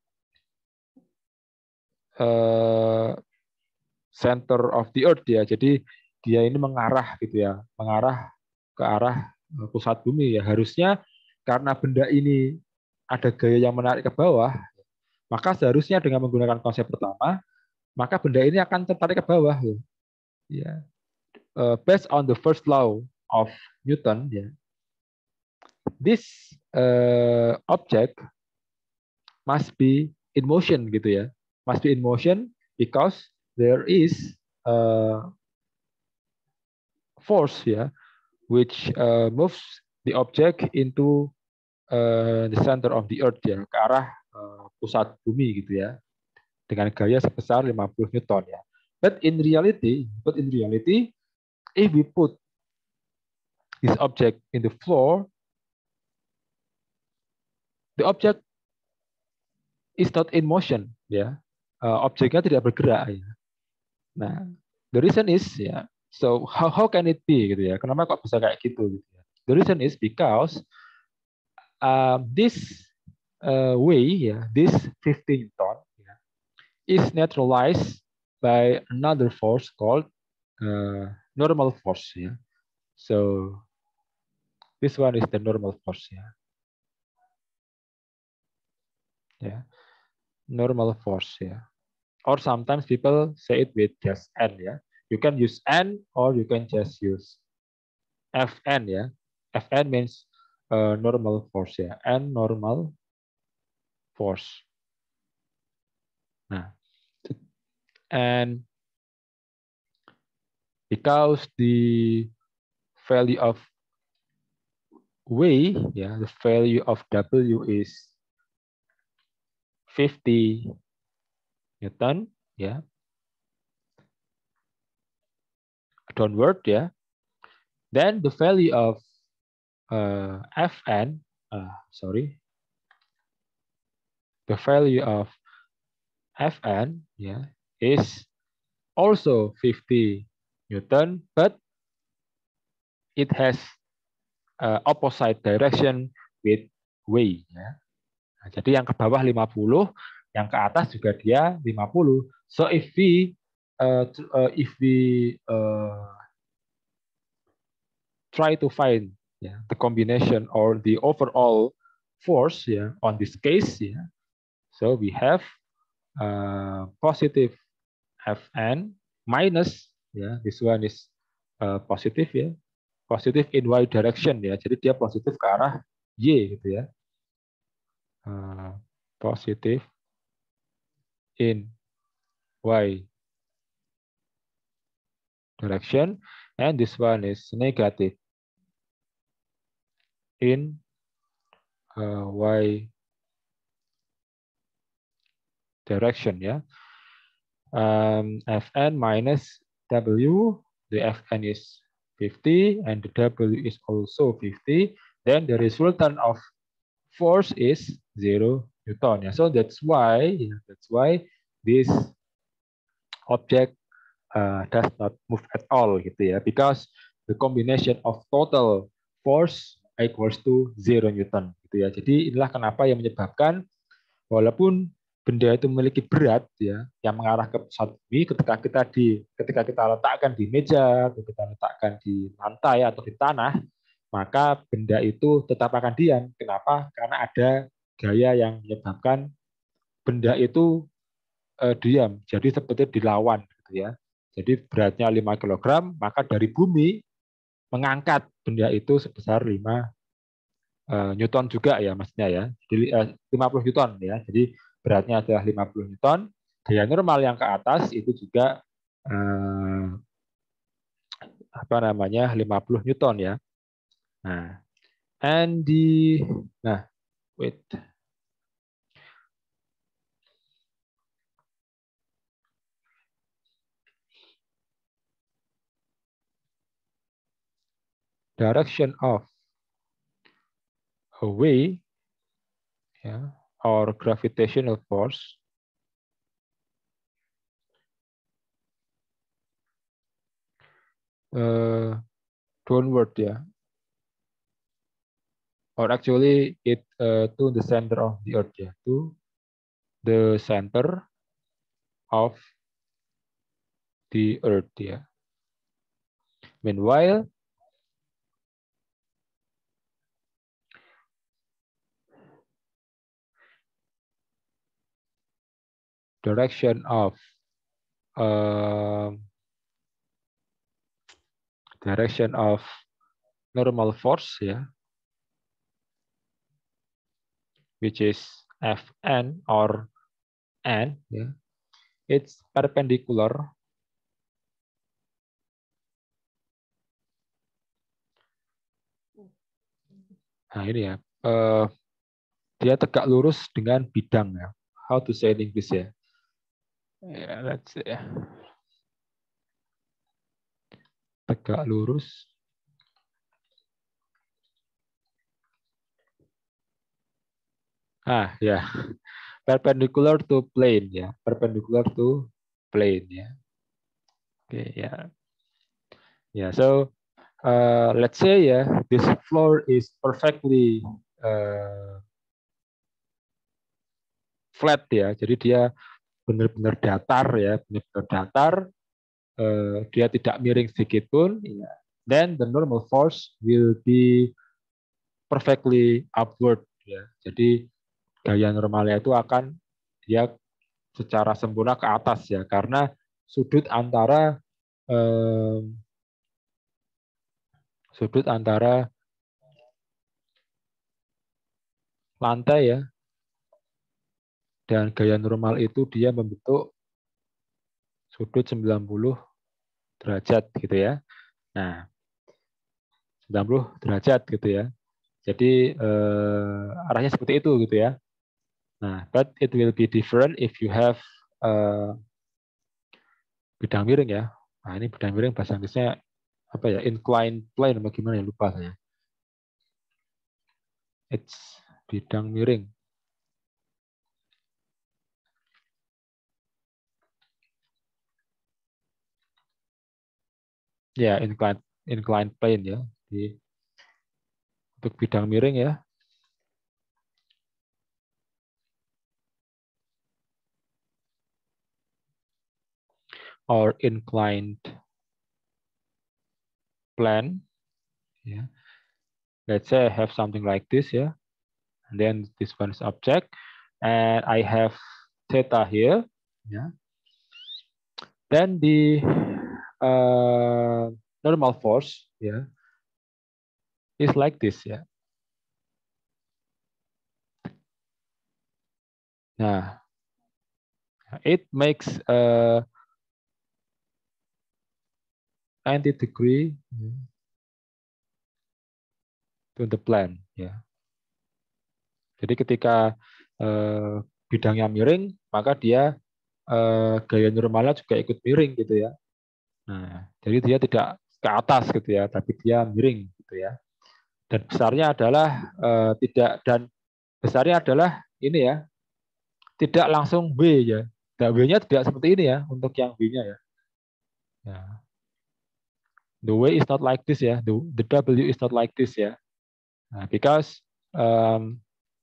uh, center of the earth ya. Jadi dia ini mengarah gitu ya, mengarah ke arah pusat bumi ya. Harusnya karena benda ini ada gaya yang menarik ke bawah, maka seharusnya dengan menggunakan konsep pertama, maka benda ini akan tertarik ke bawah. Ya. Uh, based on the first law of Newton, ya, this uh, object must be in motion gitu ya, must be in motion because there is a force ya, which uh, moves the object into uh, the center of the earth ya, ke arah uh, pusat bumi gitu ya, dengan gaya sebesar lima puluh Newton ya. But in reality, but in reality, if we put this object in the floor, the object is not in motion ya, uh, objeknya tidak bergerak ya. Nah, the reason is ya, so how how can it be gitu ya? Kenapa kok bisa kayak gitu gitu ya? The reason is because uh, this uh, way ya, this fifty Newton ya, is neutralized by another force called uh, normal force ya. So this one is the normal force ya. Yeah, normal force ya. Or sometimes people say it with just N ya. You can use N or you can just use F N ya. F N means uh, normal force ya. N normal force. Nah, and because the value of W ya, the value of W is fifty Newton ya, downward ya, then the value of uh, F N, uh, sorry, the value of F N yeah, is also fifty Newton, but it has uh, opposite direction with W. Ya. Nah, jadi yang ke bawah lima puluh, yang ke atas juga dia lima puluh. So if we uh, uh, if we uh, try to find yeah, the combination or the overall force yeah, on this case, yeah, so we have uh, positive Fn minus, ya, this one is uh, positive ya, positive in y direction ya, jadi dia positif ke arah y gitu ya, uh, positive in y direction, and this one is negative in uh, y direction ya. Um, Fn minus W, the Fn is fifty and the W is also fifty, then the resultant of force is zero Newton. Yeah. So that's why, yeah, that's why this object uh, does not move at all gitu ya, because the combination of total force equals to zero Newton gitu ya. Jadi inilah kenapa yang menyebabkan walaupun benda itu memiliki berat ya yang mengarah ke pusat bumi, ketika kita di ketika kita letakkan di meja atau kita letakkan di lantai atau di tanah, maka benda itu tetap akan diam. Kenapa? Karena ada gaya yang menyebabkan benda itu eh, diam. Jadi seperti dilawan gitu ya. Jadi beratnya lima kilogram, maka dari bumi mengangkat benda itu sebesar lima uh, Newton juga ya maksudnya ya. Jadi uh, lima puluh Newton ya. Jadi beratnya adalah lima puluh Newton. Gaya normal yang ke atas itu juga uh, apa namanya lima puluh Newton ya. Nah, and di nah wait. Direction of away ya, or gravitational force uh, downward ya, or actually it uh, to the center of the earth ya, to the center of the earth ya. Meanwhile, direction of um, direction of normal force ya, which is Fn or n ya, it's perpendicular nah ini ya, uh, dia tegak lurus dengan bidang ya. How to say in English ya? Yeah, let's see. Tegak lurus. Ah ya, perpendicular to plane ya, perpendicular to plane ya. Oke okay, ya, ya. So uh, let's say ya, this floor is perfectly uh, flat ya. Jadi dia benar-benar datar ya, benar-benar datar. Uh, dia tidak miring sedikit pun. Ya. Then the normal force will be perfectly upward ya. Jadi gaya normalnya itu akan dia secara sempurna ke atas ya, karena sudut antara eh, sudut antara lantai ya dan gaya normal itu dia membentuk sudut sembilan puluh derajat gitu ya. Nah, sembilan puluh derajat gitu ya. Jadi eh, arahnya seperti itu gitu ya. Nah, but it will be different if you have uh, bidang miring ya. Nah, ini bidang miring bahasa Inggrisnya apa ya? Inclined plane bagaimana ya, lupa saya. It's bidang miring. Ya, inclined inclined plane ya. Di untuk bidang miring ya. Or inclined plane. Yeah. Let's say I have something like this, yeah. And then this one is object, and I have theta here, yeah. Then the uh, normal force, yeah, is like this, yeah. Nah, it makes a ninety degree to the plane, ya. Jadi ketika uh, bidangnya miring, maka dia uh, gaya normalnya juga ikut miring gitu ya. Nah, jadi dia tidak ke atas gitu ya, tapi dia miring gitu ya. Dan besarnya adalah uh, tidak dan besarnya adalah ini ya, tidak langsung W ya. W-nya tidak seperti ini ya untuk yang B-nya ya. Ya. The way is not like this ya. The, the W is not like this ya. Nah, because um,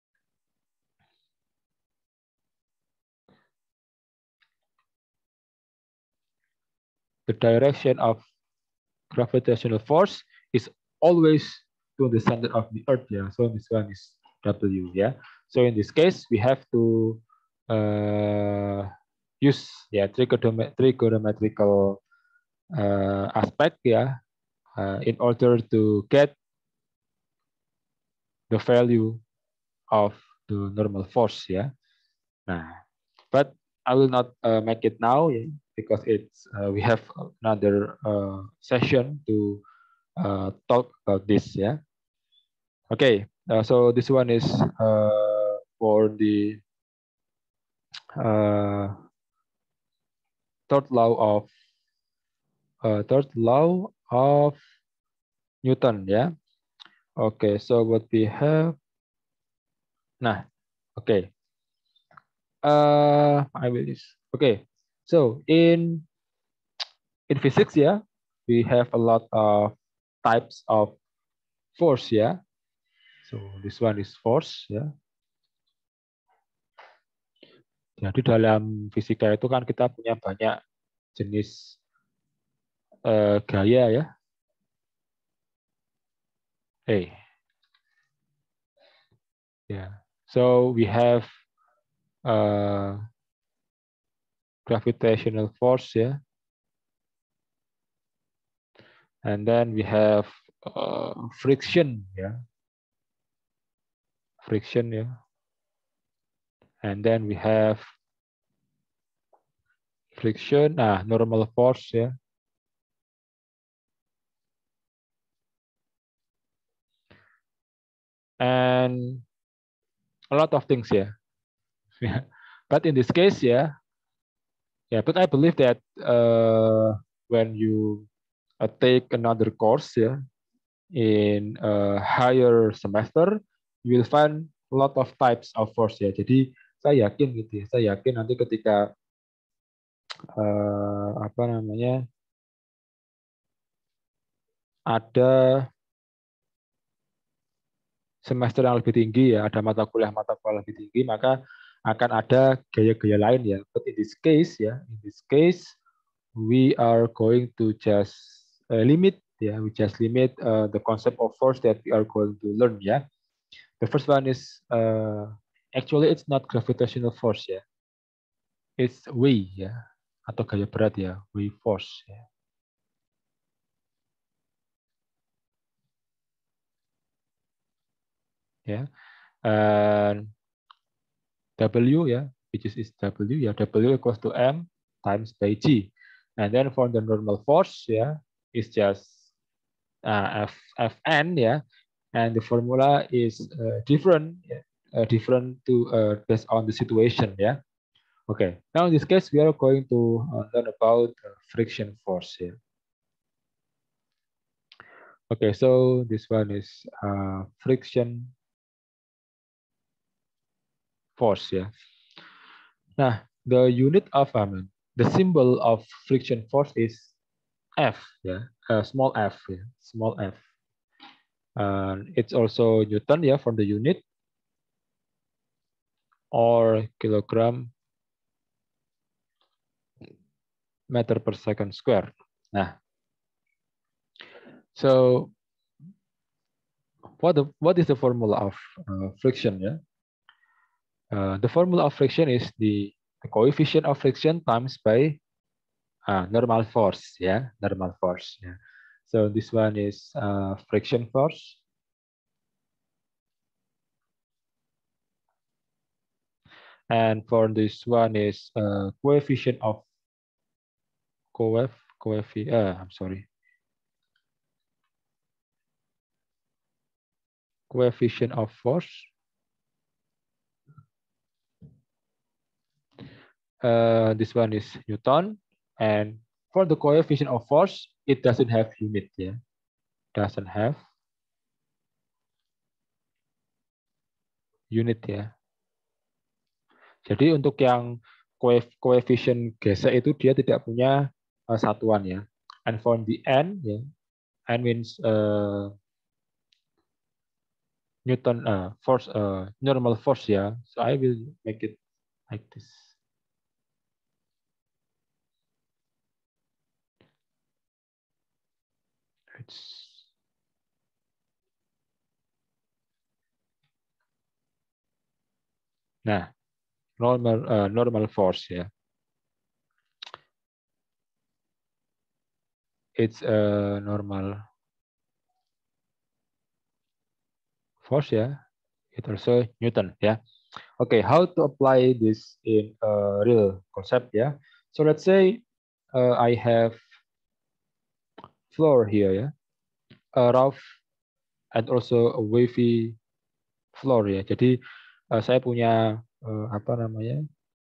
the direction of gravitational force is always to the center of the Earth. Yeah, so this one is W. Yeah, so in this case we have to uh, use yeah trigonometrical uh, aspect yeah uh, in order to get the value of the normal force. Yeah, nah, but I will not uh, make it now yeah, because it's uh, we have another uh, session to uh, talk about this. Yeah. Okay, uh, so this one is uh, for the uh, third law of uh, third law of Newton, yeah. Okay, so what we have, nah, okay, uh, I will use. Okay, so in in physics, yeah, we have a lot of types of force, yeah. So this one is force, ya. Jadi dalam fisika itu kan kita punya banyak jenis uh, gaya ya. Hey, yeah. So we have uh, gravitational force, yeah, and then we have uh, friction, yeah, friction, yeah, and then we have friction, ah, normal force, yeah, and a lot of things, yeah. But in this case, yeah, yeah, but I believe that uh, when you uh, take another course, yeah, in a higher semester, you will find a lot of types of force ya. Jadi saya yakin gitu ya. Saya yakin nanti ketika uh, apa namanya ada semester yang lebih tinggi ya, ada mata kuliah-mata kuliah lebih tinggi, maka akan ada gaya-gaya lain ya. But in this case ya, in this case we are going to just uh, limit ya, we just limit uh, the concept of force that we are going to learn ya. The first one is uh, actually it's not gravitational force ya. It's way ya atau gaya berat ya, way force ya. Ya. And W ya, which is, is W ya, W equals to M times by G. And then for the normal force ya, is just uh, F Fn ya. And the formula is uh, different uh, different to uh, based on the situation ya. Okay, now in this case, we are going to uh, learn about uh, friction force here. Okay, so this one is uh, friction force ya. Nah, the unit of I mean, the symbol of friction force is F ya, uh, small f ya, small f. And it's also Newton ya for the unit or kilogram meter per second square. Nah, so what the what is the formula of uh, friction ya? Uh, the formula of friction is the, the coefficient of friction times by uh, normal force, yeah, normal force. Yeah. So this one is uh, friction force. And for this one is uh, coefficient of coef coefficient. Uh, I'm sorry. Coefficient of force. Uh, this one is Newton, and for the coefficient of force, it doesn't have unit, yeah, doesn't have unit, ya. Jadi untuk yang koefisien gesek itu dia tidak punya uh, satuan ya. And for the n ya, n means uh, Newton uh, force uh, normal force ya. So I will make it like this. It's nah normal uh, normal force ya. It's a normal force ya. It also Newton ya. Okay, how to apply this in a real concept ya? So let's say uh, I have floor here ya, a rough and also a wavy floor ya. Jadi uh, saya punya uh, apa namanya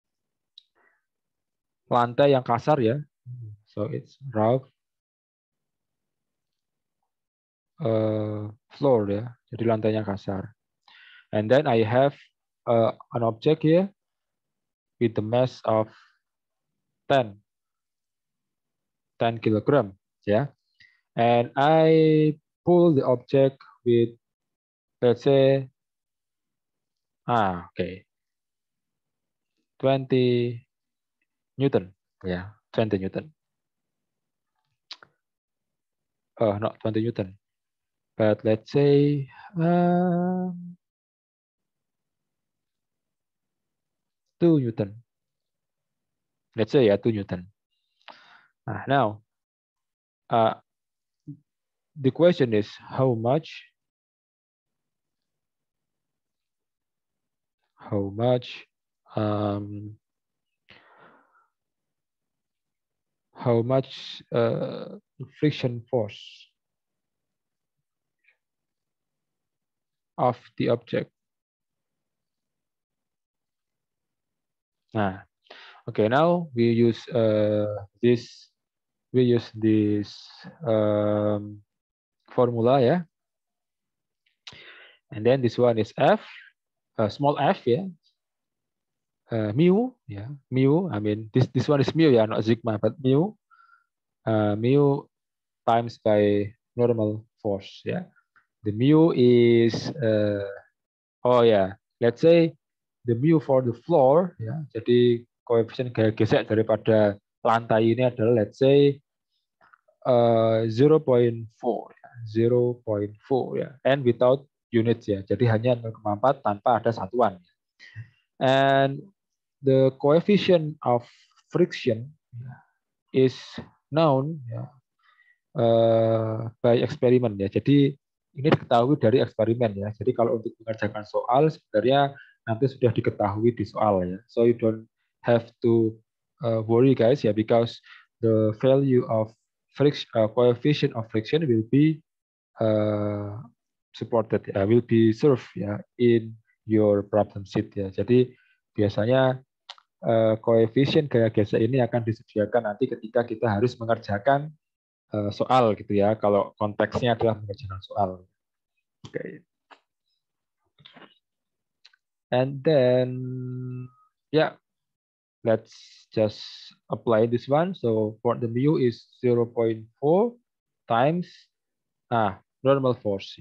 lantai yang kasar ya. So it's rough uh, floor ya. Jadi lantainya kasar. And then I have uh, an object here with the mass of ten kilogram ya. And I pull the object with let's say ah okay twenty Newton ya, twenty Newton. Oh, not twenty Newton. But let's say um, two Newton. Let's say ya two Newton. Nah, now uh, the question is how much how much um, how much uh, friction force of the object. Nah, okay, now we use uh, this we use this um, formula ya. And then this one is F, uh, small f ya. Uh, mu ya, mu. I mean this this one is mu ya, not sigma, but mu. Uh, mu times by normal force ya. The mu is uh, oh ya, yeah. Let's say the mu for the floor ya. Jadi koefisien gaya gesek daripada lantai ini adalah let's say uh, zero point four ya, zero point four ya. And without units ya. Jadi hanya nol koma empat tanpa ada satuan. And the coefficient of friction is known ya, uh, by experiment ya. Jadi ini diketahui dari eksperimen ya. Jadi kalau untuk mengerjakan soal sebenarnya nanti sudah diketahui di soal ya. So you don't have to uh, worry guys ya, because the value of friction, uh, coefficient of friction will be uh, supported ya, will be served ya in your problem sheet ya. Jadi biasanya uh, koefisien gaya gesek ini akan disediakan nanti ketika kita harus mengerjakan uh, soal gitu ya. Kalau konteksnya adalah mengerjakan soal. Oke. Okay. And then yeah, let's just apply this one. So for the mu is zero point four times ah normal force.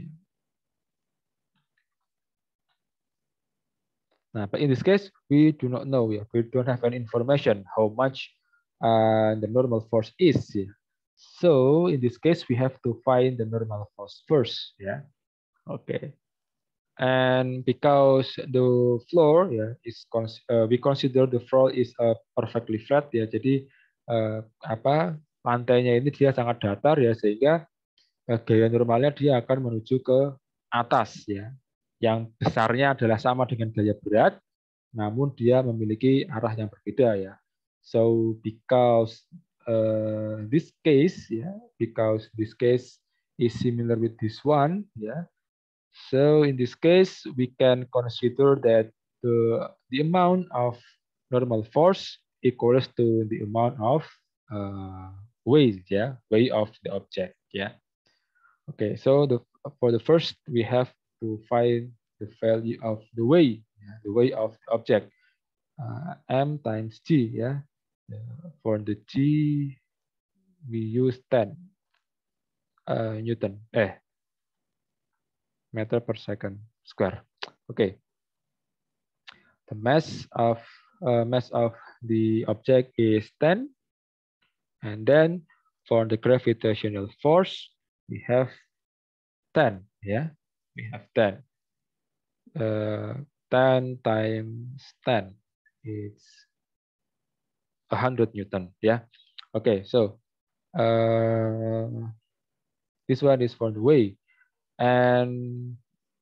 Nah, but in this case, we do not know. Yeah, we don't have any information how much uh, the normal force is. Yeah. So in this case, we have to find the normal force first. Yeah. Okay. And because the floor yeah, is uh, we consider the floor is uh, perfectly flat ya. Jadi uh, apa lantainya ini dia sangat datar ya, sehingga uh, gaya normalnya dia akan menuju ke atas ya. Yang besarnya adalah sama dengan gaya berat, namun dia memiliki arah yang berbeda ya. So because uh, this case ya, yeah, because this case is similar with this one ya. Yeah, so in this case we can consider that the the amount of normal force equals to the amount of uh, weight ya, yeah, weight of the object ya. Yeah. Okay, so the for the first we have to find the value of the weight, yeah, the weight of the object. uh, m times g ya. For the g we use ten uh, Newton eh meter per second square. Okay. The mass of uh, mass of the object is ten, and then for the gravitational force we have ten. Yeah, we have ten. Uh, ten times ten is one hundred Newton. Yeah. Okay. So uh, this one is for the way, and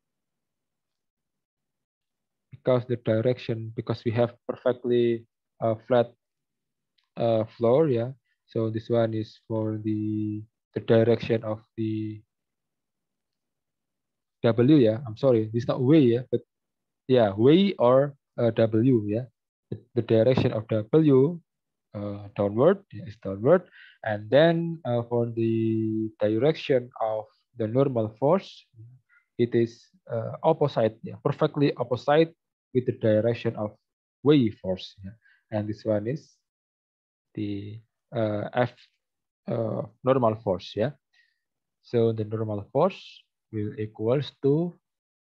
because the direction, because we have perfectly uh, flat uh, floor, yeah. So this one is for the the direction of the W, yeah. I'm sorry, this is not way, yeah, but yeah, way or uh, W, yeah. The, the direction of W uh, downward, yeah, is downward, and then uh, for the direction of the normal force, it is uh, opposite, yeah, perfectly opposite with the direction of way force, yeah. And this one is the uh, F uh, normal force, yeah. So the normal force will equals to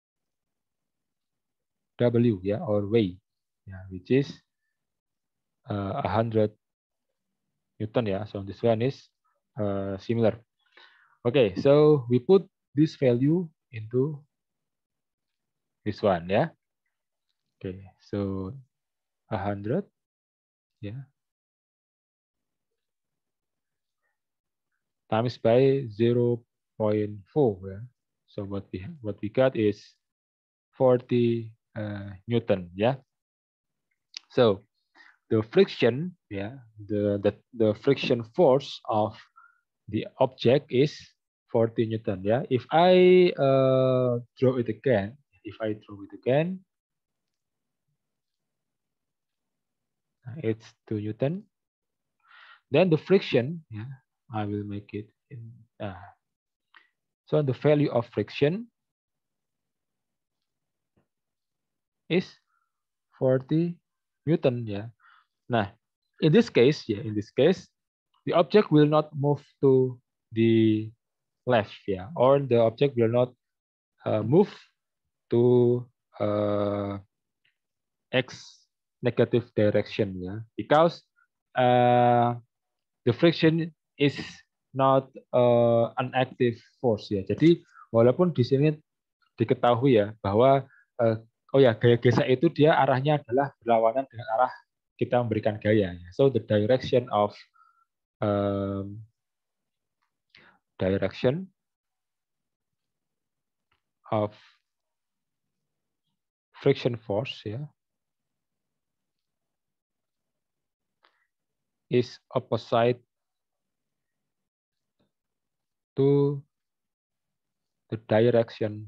W, yeah, or way, yeah, which is uh, one hundred Newton, yeah. So this one is uh, similar. Okay, so we put this value into this one, yeah. Okay, so one hundred, yeah, times by zero point four, yeah. So what we what we got is forty uh, Newton, yeah. So the friction, yeah, the, the the friction force of the object is forty Newton, yeah. If I uh, draw it again, if I draw it again, it's two Newton. Then the friction, yeah, I will make it in. Uh, so the value of friction is forty Newton, yeah. Nah, in this case, yeah, in this case, the object will not move to the left, yeah, or the object will not uh, move to uh, x negative direction, yeah, because uh, the friction is not uh, an active force, ya. Jadi walaupun di sini diketahui ya bahwa uh, oh ya gaya gesek itu dia arahnya adalah berlawanan dengan arah kita memberikan gaya. So the direction of um, direction of friction force, ya, is opposite to the direction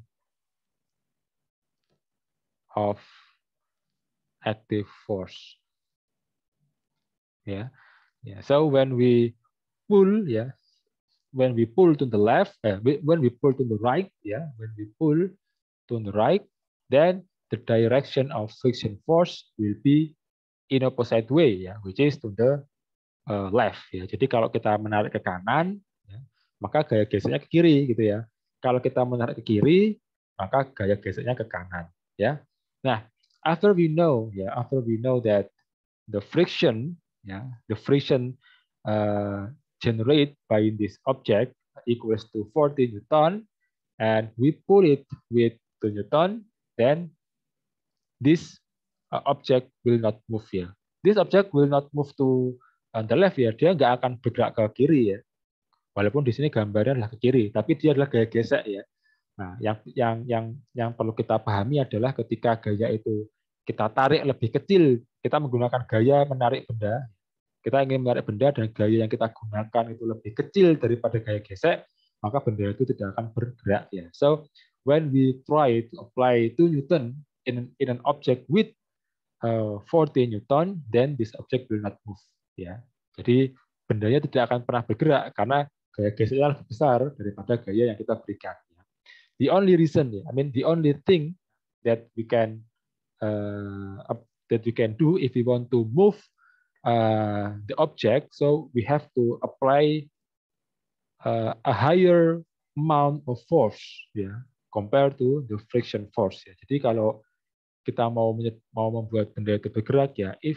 of active force. Yeah, yeah. So when we pull, yeah, when we pull to the left, uh, when we pull to the right, yeah, when we pull to the right, then the direction of friction force will be in opposite way, ya, which is to the uh, left, ya. Jadi kalau kita menarik ke kanan, ya, maka gaya geseknya ke kiri, gitu ya. Kalau kita menarik ke kiri, maka gaya geseknya ke kanan, ya. Nah, after we know, ya, after we know that the friction, yeah, the friction uh, generated by this object equals to forty Newton, and we pull it with two Newton, then this uh, object will not move here. This object will not move to uh, the left ya, dia nggak akan bergerak ke kiri ya. Walaupun di sini gambarnya adalah ke kiri, tapi dia adalah gaya gesek ya. Nah, yang yang yang yang perlu kita pahami adalah ketika gaya itu kita tarik lebih kecil, kita menggunakan gaya menarik benda. Kita ingin menarik benda dan gaya yang kita gunakan itu lebih kecil daripada gaya gesek, maka benda itu tidak akan bergerak ya. So when we try to apply two Newton in in an object with uh, forty Newton, then this object will not move ya. Jadi bendanya tidak akan pernah bergerak karena gaya geseknya lebih besar daripada gaya yang kita berikan. The only reason, I mean the only thing that we can uh, that we can do if we want to move uh, the object. So we have to apply uh, a higher amount of force, ya, yeah, compared to the friction force. Ya. Jadi kalau kita mau mau membuat benda itu bergerak, ya, if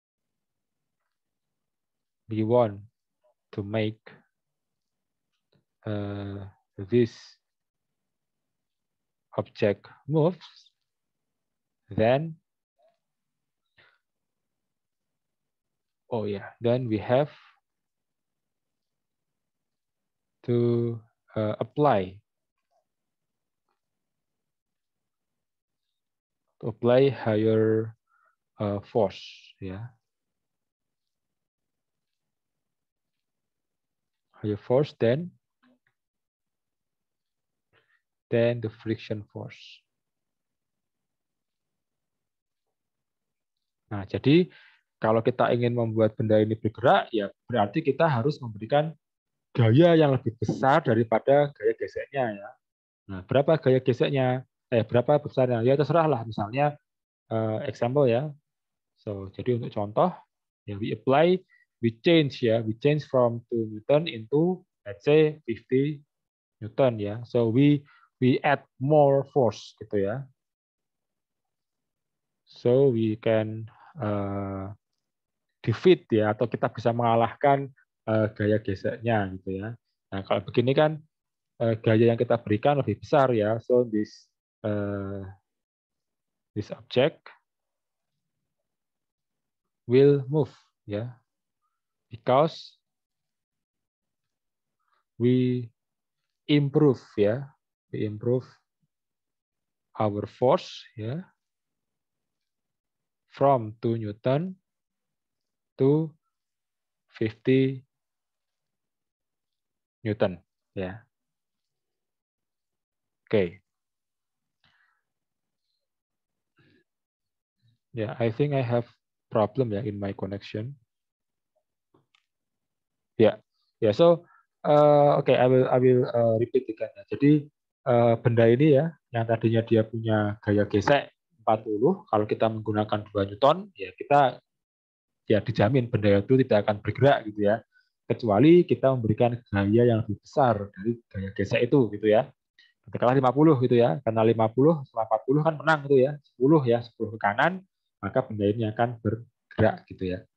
we want to make uh, this object moves, then oh yeah, then we have to uh, apply to apply higher uh, force, yeah, higher force than than the friction force. Nah, jadi kalau kita ingin membuat benda ini bergerak, ya berarti kita harus memberikan gaya yang lebih besar daripada gaya geseknya, ya. Nah, berapa gaya geseknya? Eh, berapa besarnya? Ya terserah lah. Misalnya, uh, example ya. So, jadi untuk contoh, ya we apply, we change ya, we change from two Newton into let's say fifty Newton ya. So we we add more force gitu ya. So we can uh, defeat ya, atau kita bisa mengalahkan uh, gaya geseknya gitu ya. Nah kalau begini kan uh, gaya yang kita berikan lebih besar ya. So this uh, this object will move ya, because we improve ya, we improve our force ya, from two Newton to fifty Newton ya. Oke. Okay. Yeah, I think I have problem ya in my connection. Ya, yeah. Yeah, so uh, oke, okay, I will I will uh, repeat again. Jadi uh, benda ini ya, yang tadinya dia punya gaya gesek empat puluh, kalau kita menggunakan dua Newton, ya kita ya dijamin benda itu tidak akan bergerak gitu ya, kecuali kita memberikan gaya yang lebih besar dari gaya gesek itu gitu ya. Katakanlah lima puluh gitu ya, karena lima puluh sama empat puluh kan menang gitu ya, sepuluh ya, sepuluh ke kanan, maka benda ini akan bergerak gitu ya.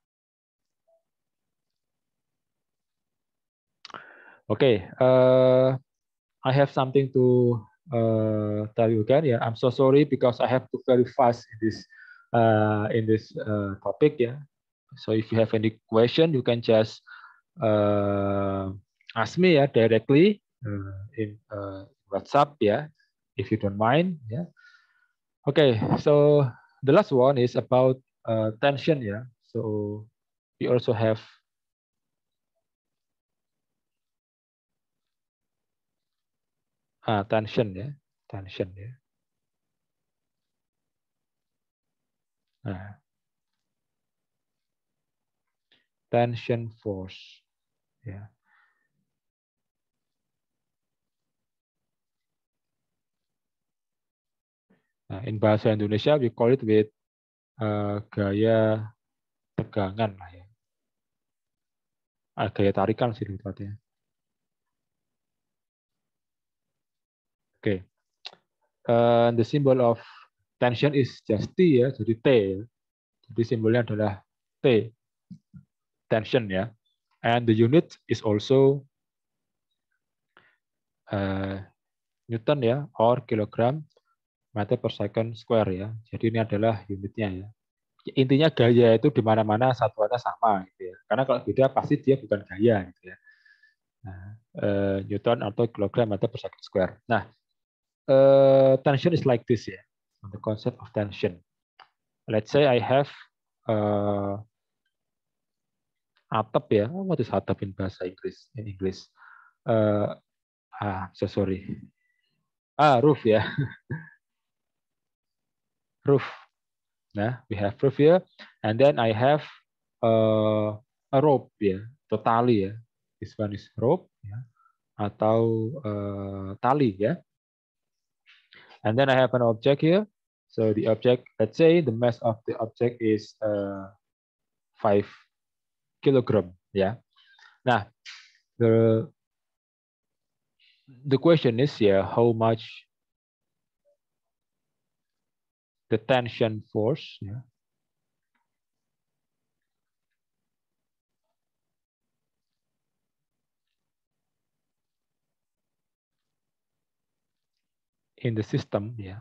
Oke, okay, uh, I have something to uh, tell you again. Yeah, I'm so sorry because I have to very fast in this uh, in this uh, topic. Yeah, so if you have any question, you can just uh, ask me yeah directly uh, in uh, WhatsApp. Yeah, if you don't mind. Yeah. Okay, so the last one is about uh, tension. Yeah, so we also have uh, tension. Yeah, tension. Yeah. Nah, tension force. Yeah. Nah, in bahasa Indonesia we call it with uh, gaya tegangan lah ya. Ah, gaya tarikan sih tepatnya. Oke. Okay. Uh, the symbol of tension is just T ya, jadi T. Ya. Jadi simbolnya adalah T. Tension ya. And the unit is also uh, Newton ya, or kilogram meter per second square ya. Jadi ini adalah unitnya ya. Intinya gaya itu di mana-mana satuannya sama gitu ya. Karena kalau beda pasti dia bukan gaya gitu ya. Nah, uh, Newton atau kilogram meter per second square. Nah, uh, tension is like this ya. The concept of tension. Let's say I have uh, atap ya. What is atap in bahasa Inggris? In English. Uh, ah, so sorry. Ah, roof ya. Roof. Nah, we have roof here, and then I have uh, a rope ya, atau tali ya. This one is rope ya, atau uh, tali ya. And then I have an object here. So the object, let's say the mass of the object is uh, five kilogram. Yeah. Nah, the the question is, yeah, how much the tension force, yeah, in the system, yeah.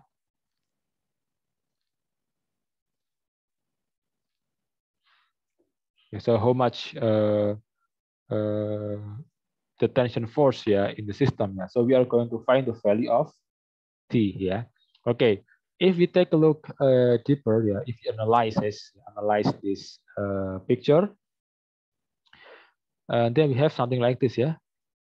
So how much uh, uh, the tension force, yeah, in the system, yeah. So we are going to find the value of T, yeah. Okay, if we take a look uh, deeper, yeah, if you analyze this, analyze this uh, picture, and then we have something like this, yeah.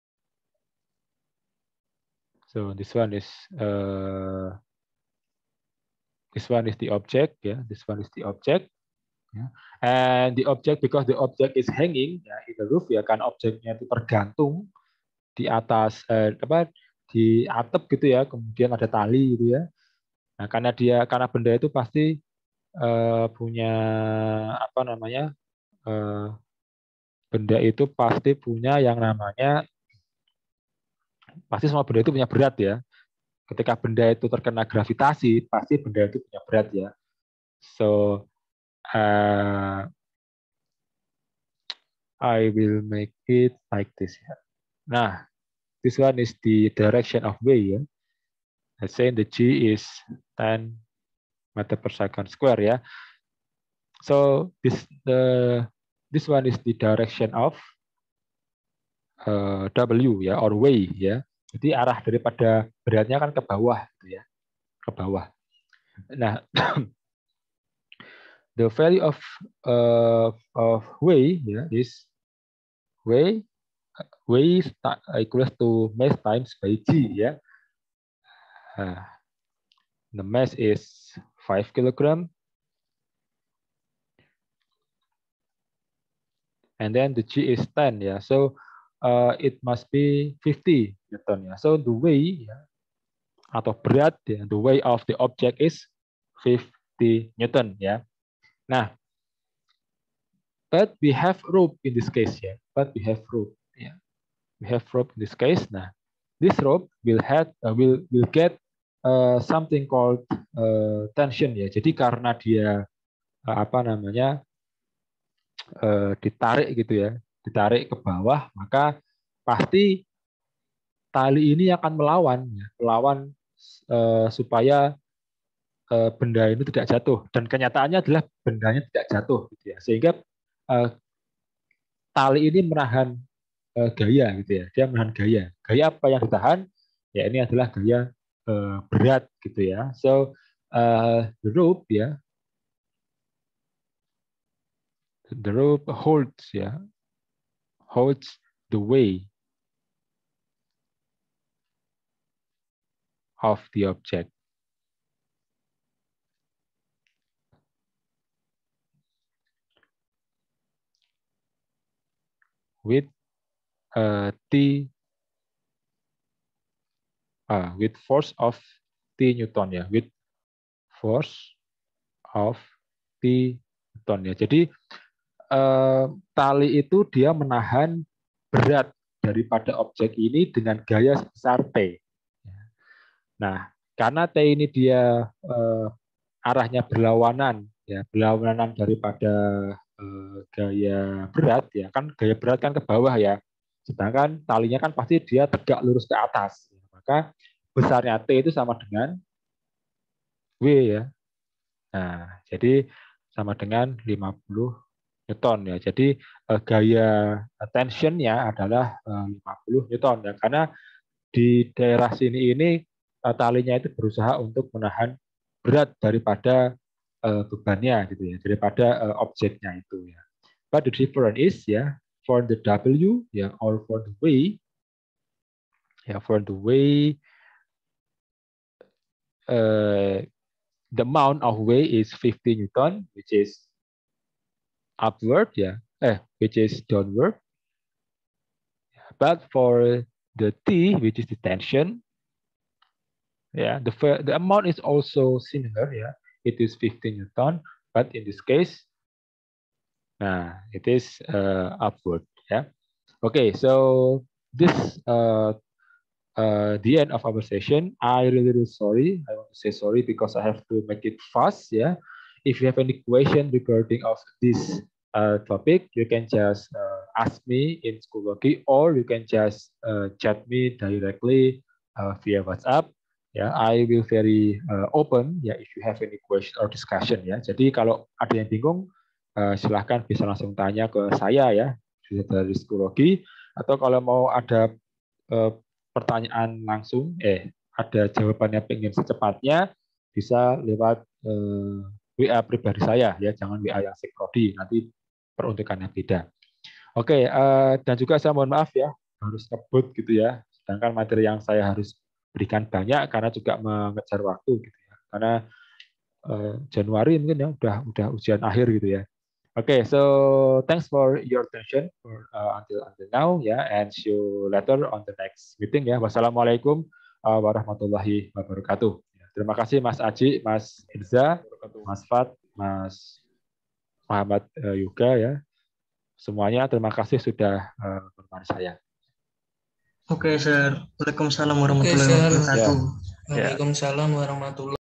So this one is uh, this one is the object, yeah. This one is the object, yeah. And the object, because the object is hanging, ya, in the roof, ya kan, objeknya itu tergantung di atas eh, apa di atap gitu ya, kemudian ada tali gitu ya. Nah, karena dia karena benda itu pasti eh, punya apa namanya eh, benda itu pasti punya yang namanya pasti semua benda itu punya berat ya. Ketika benda itu terkena gravitasi, pasti benda itu punya berat ya. So uh, I will make it like this ya. Nah, this one is the direction of way ya. Let's say the G is ten meter per second square ya. So this the this one is the direction of uh, W ya, or way ya. Jadi arah daripada beratnya kan ke bawah gitu ya, ke bawah. Nah, the value of uh, of way ya is way way equals to mass times by G ya. Uh, the mass is five kilogram, and then the G is ten ya. So uh, it must be fifty newton ya. So the way ya, atau berat ya, the weight of the object is fifty newton ya. Nah, but we have rope in this case ya. But we have rope ya. We have rope in this case. Nah, this rope will have uh, will will get uh, something called uh, tension ya. Jadi karena dia uh, apa namanya uh, ditarik gitu ya, ditarik ke bawah, maka pasti tali ini akan melawan, ya, melawan uh, supaya uh, benda ini tidak jatuh. Dan kenyataannya adalah bendanya tidak jatuh, gitu ya. Sehingga uh, tali ini menahan uh, gaya, gitu ya. Dia menahan gaya. Gaya apa yang ditahan? Ya ini adalah gaya uh, berat, gitu ya. So uh, the rope, ya, the rope holds, ya, holds the weight of the object. With uh, T uh, with force of T Newton ya, with force of T Newton ya. Jadi uh, tali itu dia menahan berat daripada objek ini dengan gaya sebesar T. Nah, karena T ini dia uh, arahnya berlawanan ya, berlawanan daripada uh, gaya berat ya, kan gaya berat kan ke bawah ya. Sedangkan talinya kan pasti dia tegak lurus ke atas. Maka besarnya T itu sama dengan W ya. Nah, jadi sama dengan lima puluh Newton ya. Jadi uh, gaya tensionnya adalah uh, lima puluh Newton ya. Karena di daerah sini ini uh, talinya itu berusaha untuk menahan berat daripada uh, bebannya gitu ya, daripada uh, objeknya itu ya. But the difference is ya, for the W ya, or for the way ya, for the way uh, the amount of weight is fifty Newton, which is upward ya, eh, which is downward. But for the T, which is the tension, Yeah, the the amount is also similar. Yeah, it is fifteen newton, but in this case, nah, it is uh, upward. Yeah. Okay, so this uh, uh, the end of our session. I really, really sorry. I want to say sorry because I have to make it fast. Yeah. If you have any question regarding of this uh, topic, you can just uh, ask me in Schoology, or you can just uh, chat me directly uh, via WhatsApp. Ya, I will very uh, open ya if you have any question or discussion ya. Jadi kalau ada yang bingung, uh, silahkan bisa langsung tanya ke saya ya dari Schoology, atau kalau mau ada uh, pertanyaan langsung, eh ada jawabannya pengen secepatnya, bisa lewat uh, W A pribadi saya ya, jangan W A yang Sikprodi, nanti peruntukannya beda. Oke, uh, dan juga saya mohon maaf ya, harus ngebut gitu ya, sedangkan materi yang saya harus berikan banyak karena juga mengejar waktu gitu ya, karena uh, Januari mungkin ya udah udah ujian akhir gitu ya. Okay, so thanks for your attention for uh, until until now ya, and see you later on the next meeting ya. Wassalamualaikum uh, warahmatullahi wabarakatuh. Ya, terima kasih Mas Aji, Mas Irza, Mas Fat, Mas Muhammad uh, Yuga ya. Semuanya terima kasih sudah uh, menemani saya. Oke, Sir. Waalaikumsalam Oke, warahmatullahi Sir. wabarakatuh. Ya. Waalaikumsalam warahmatullahi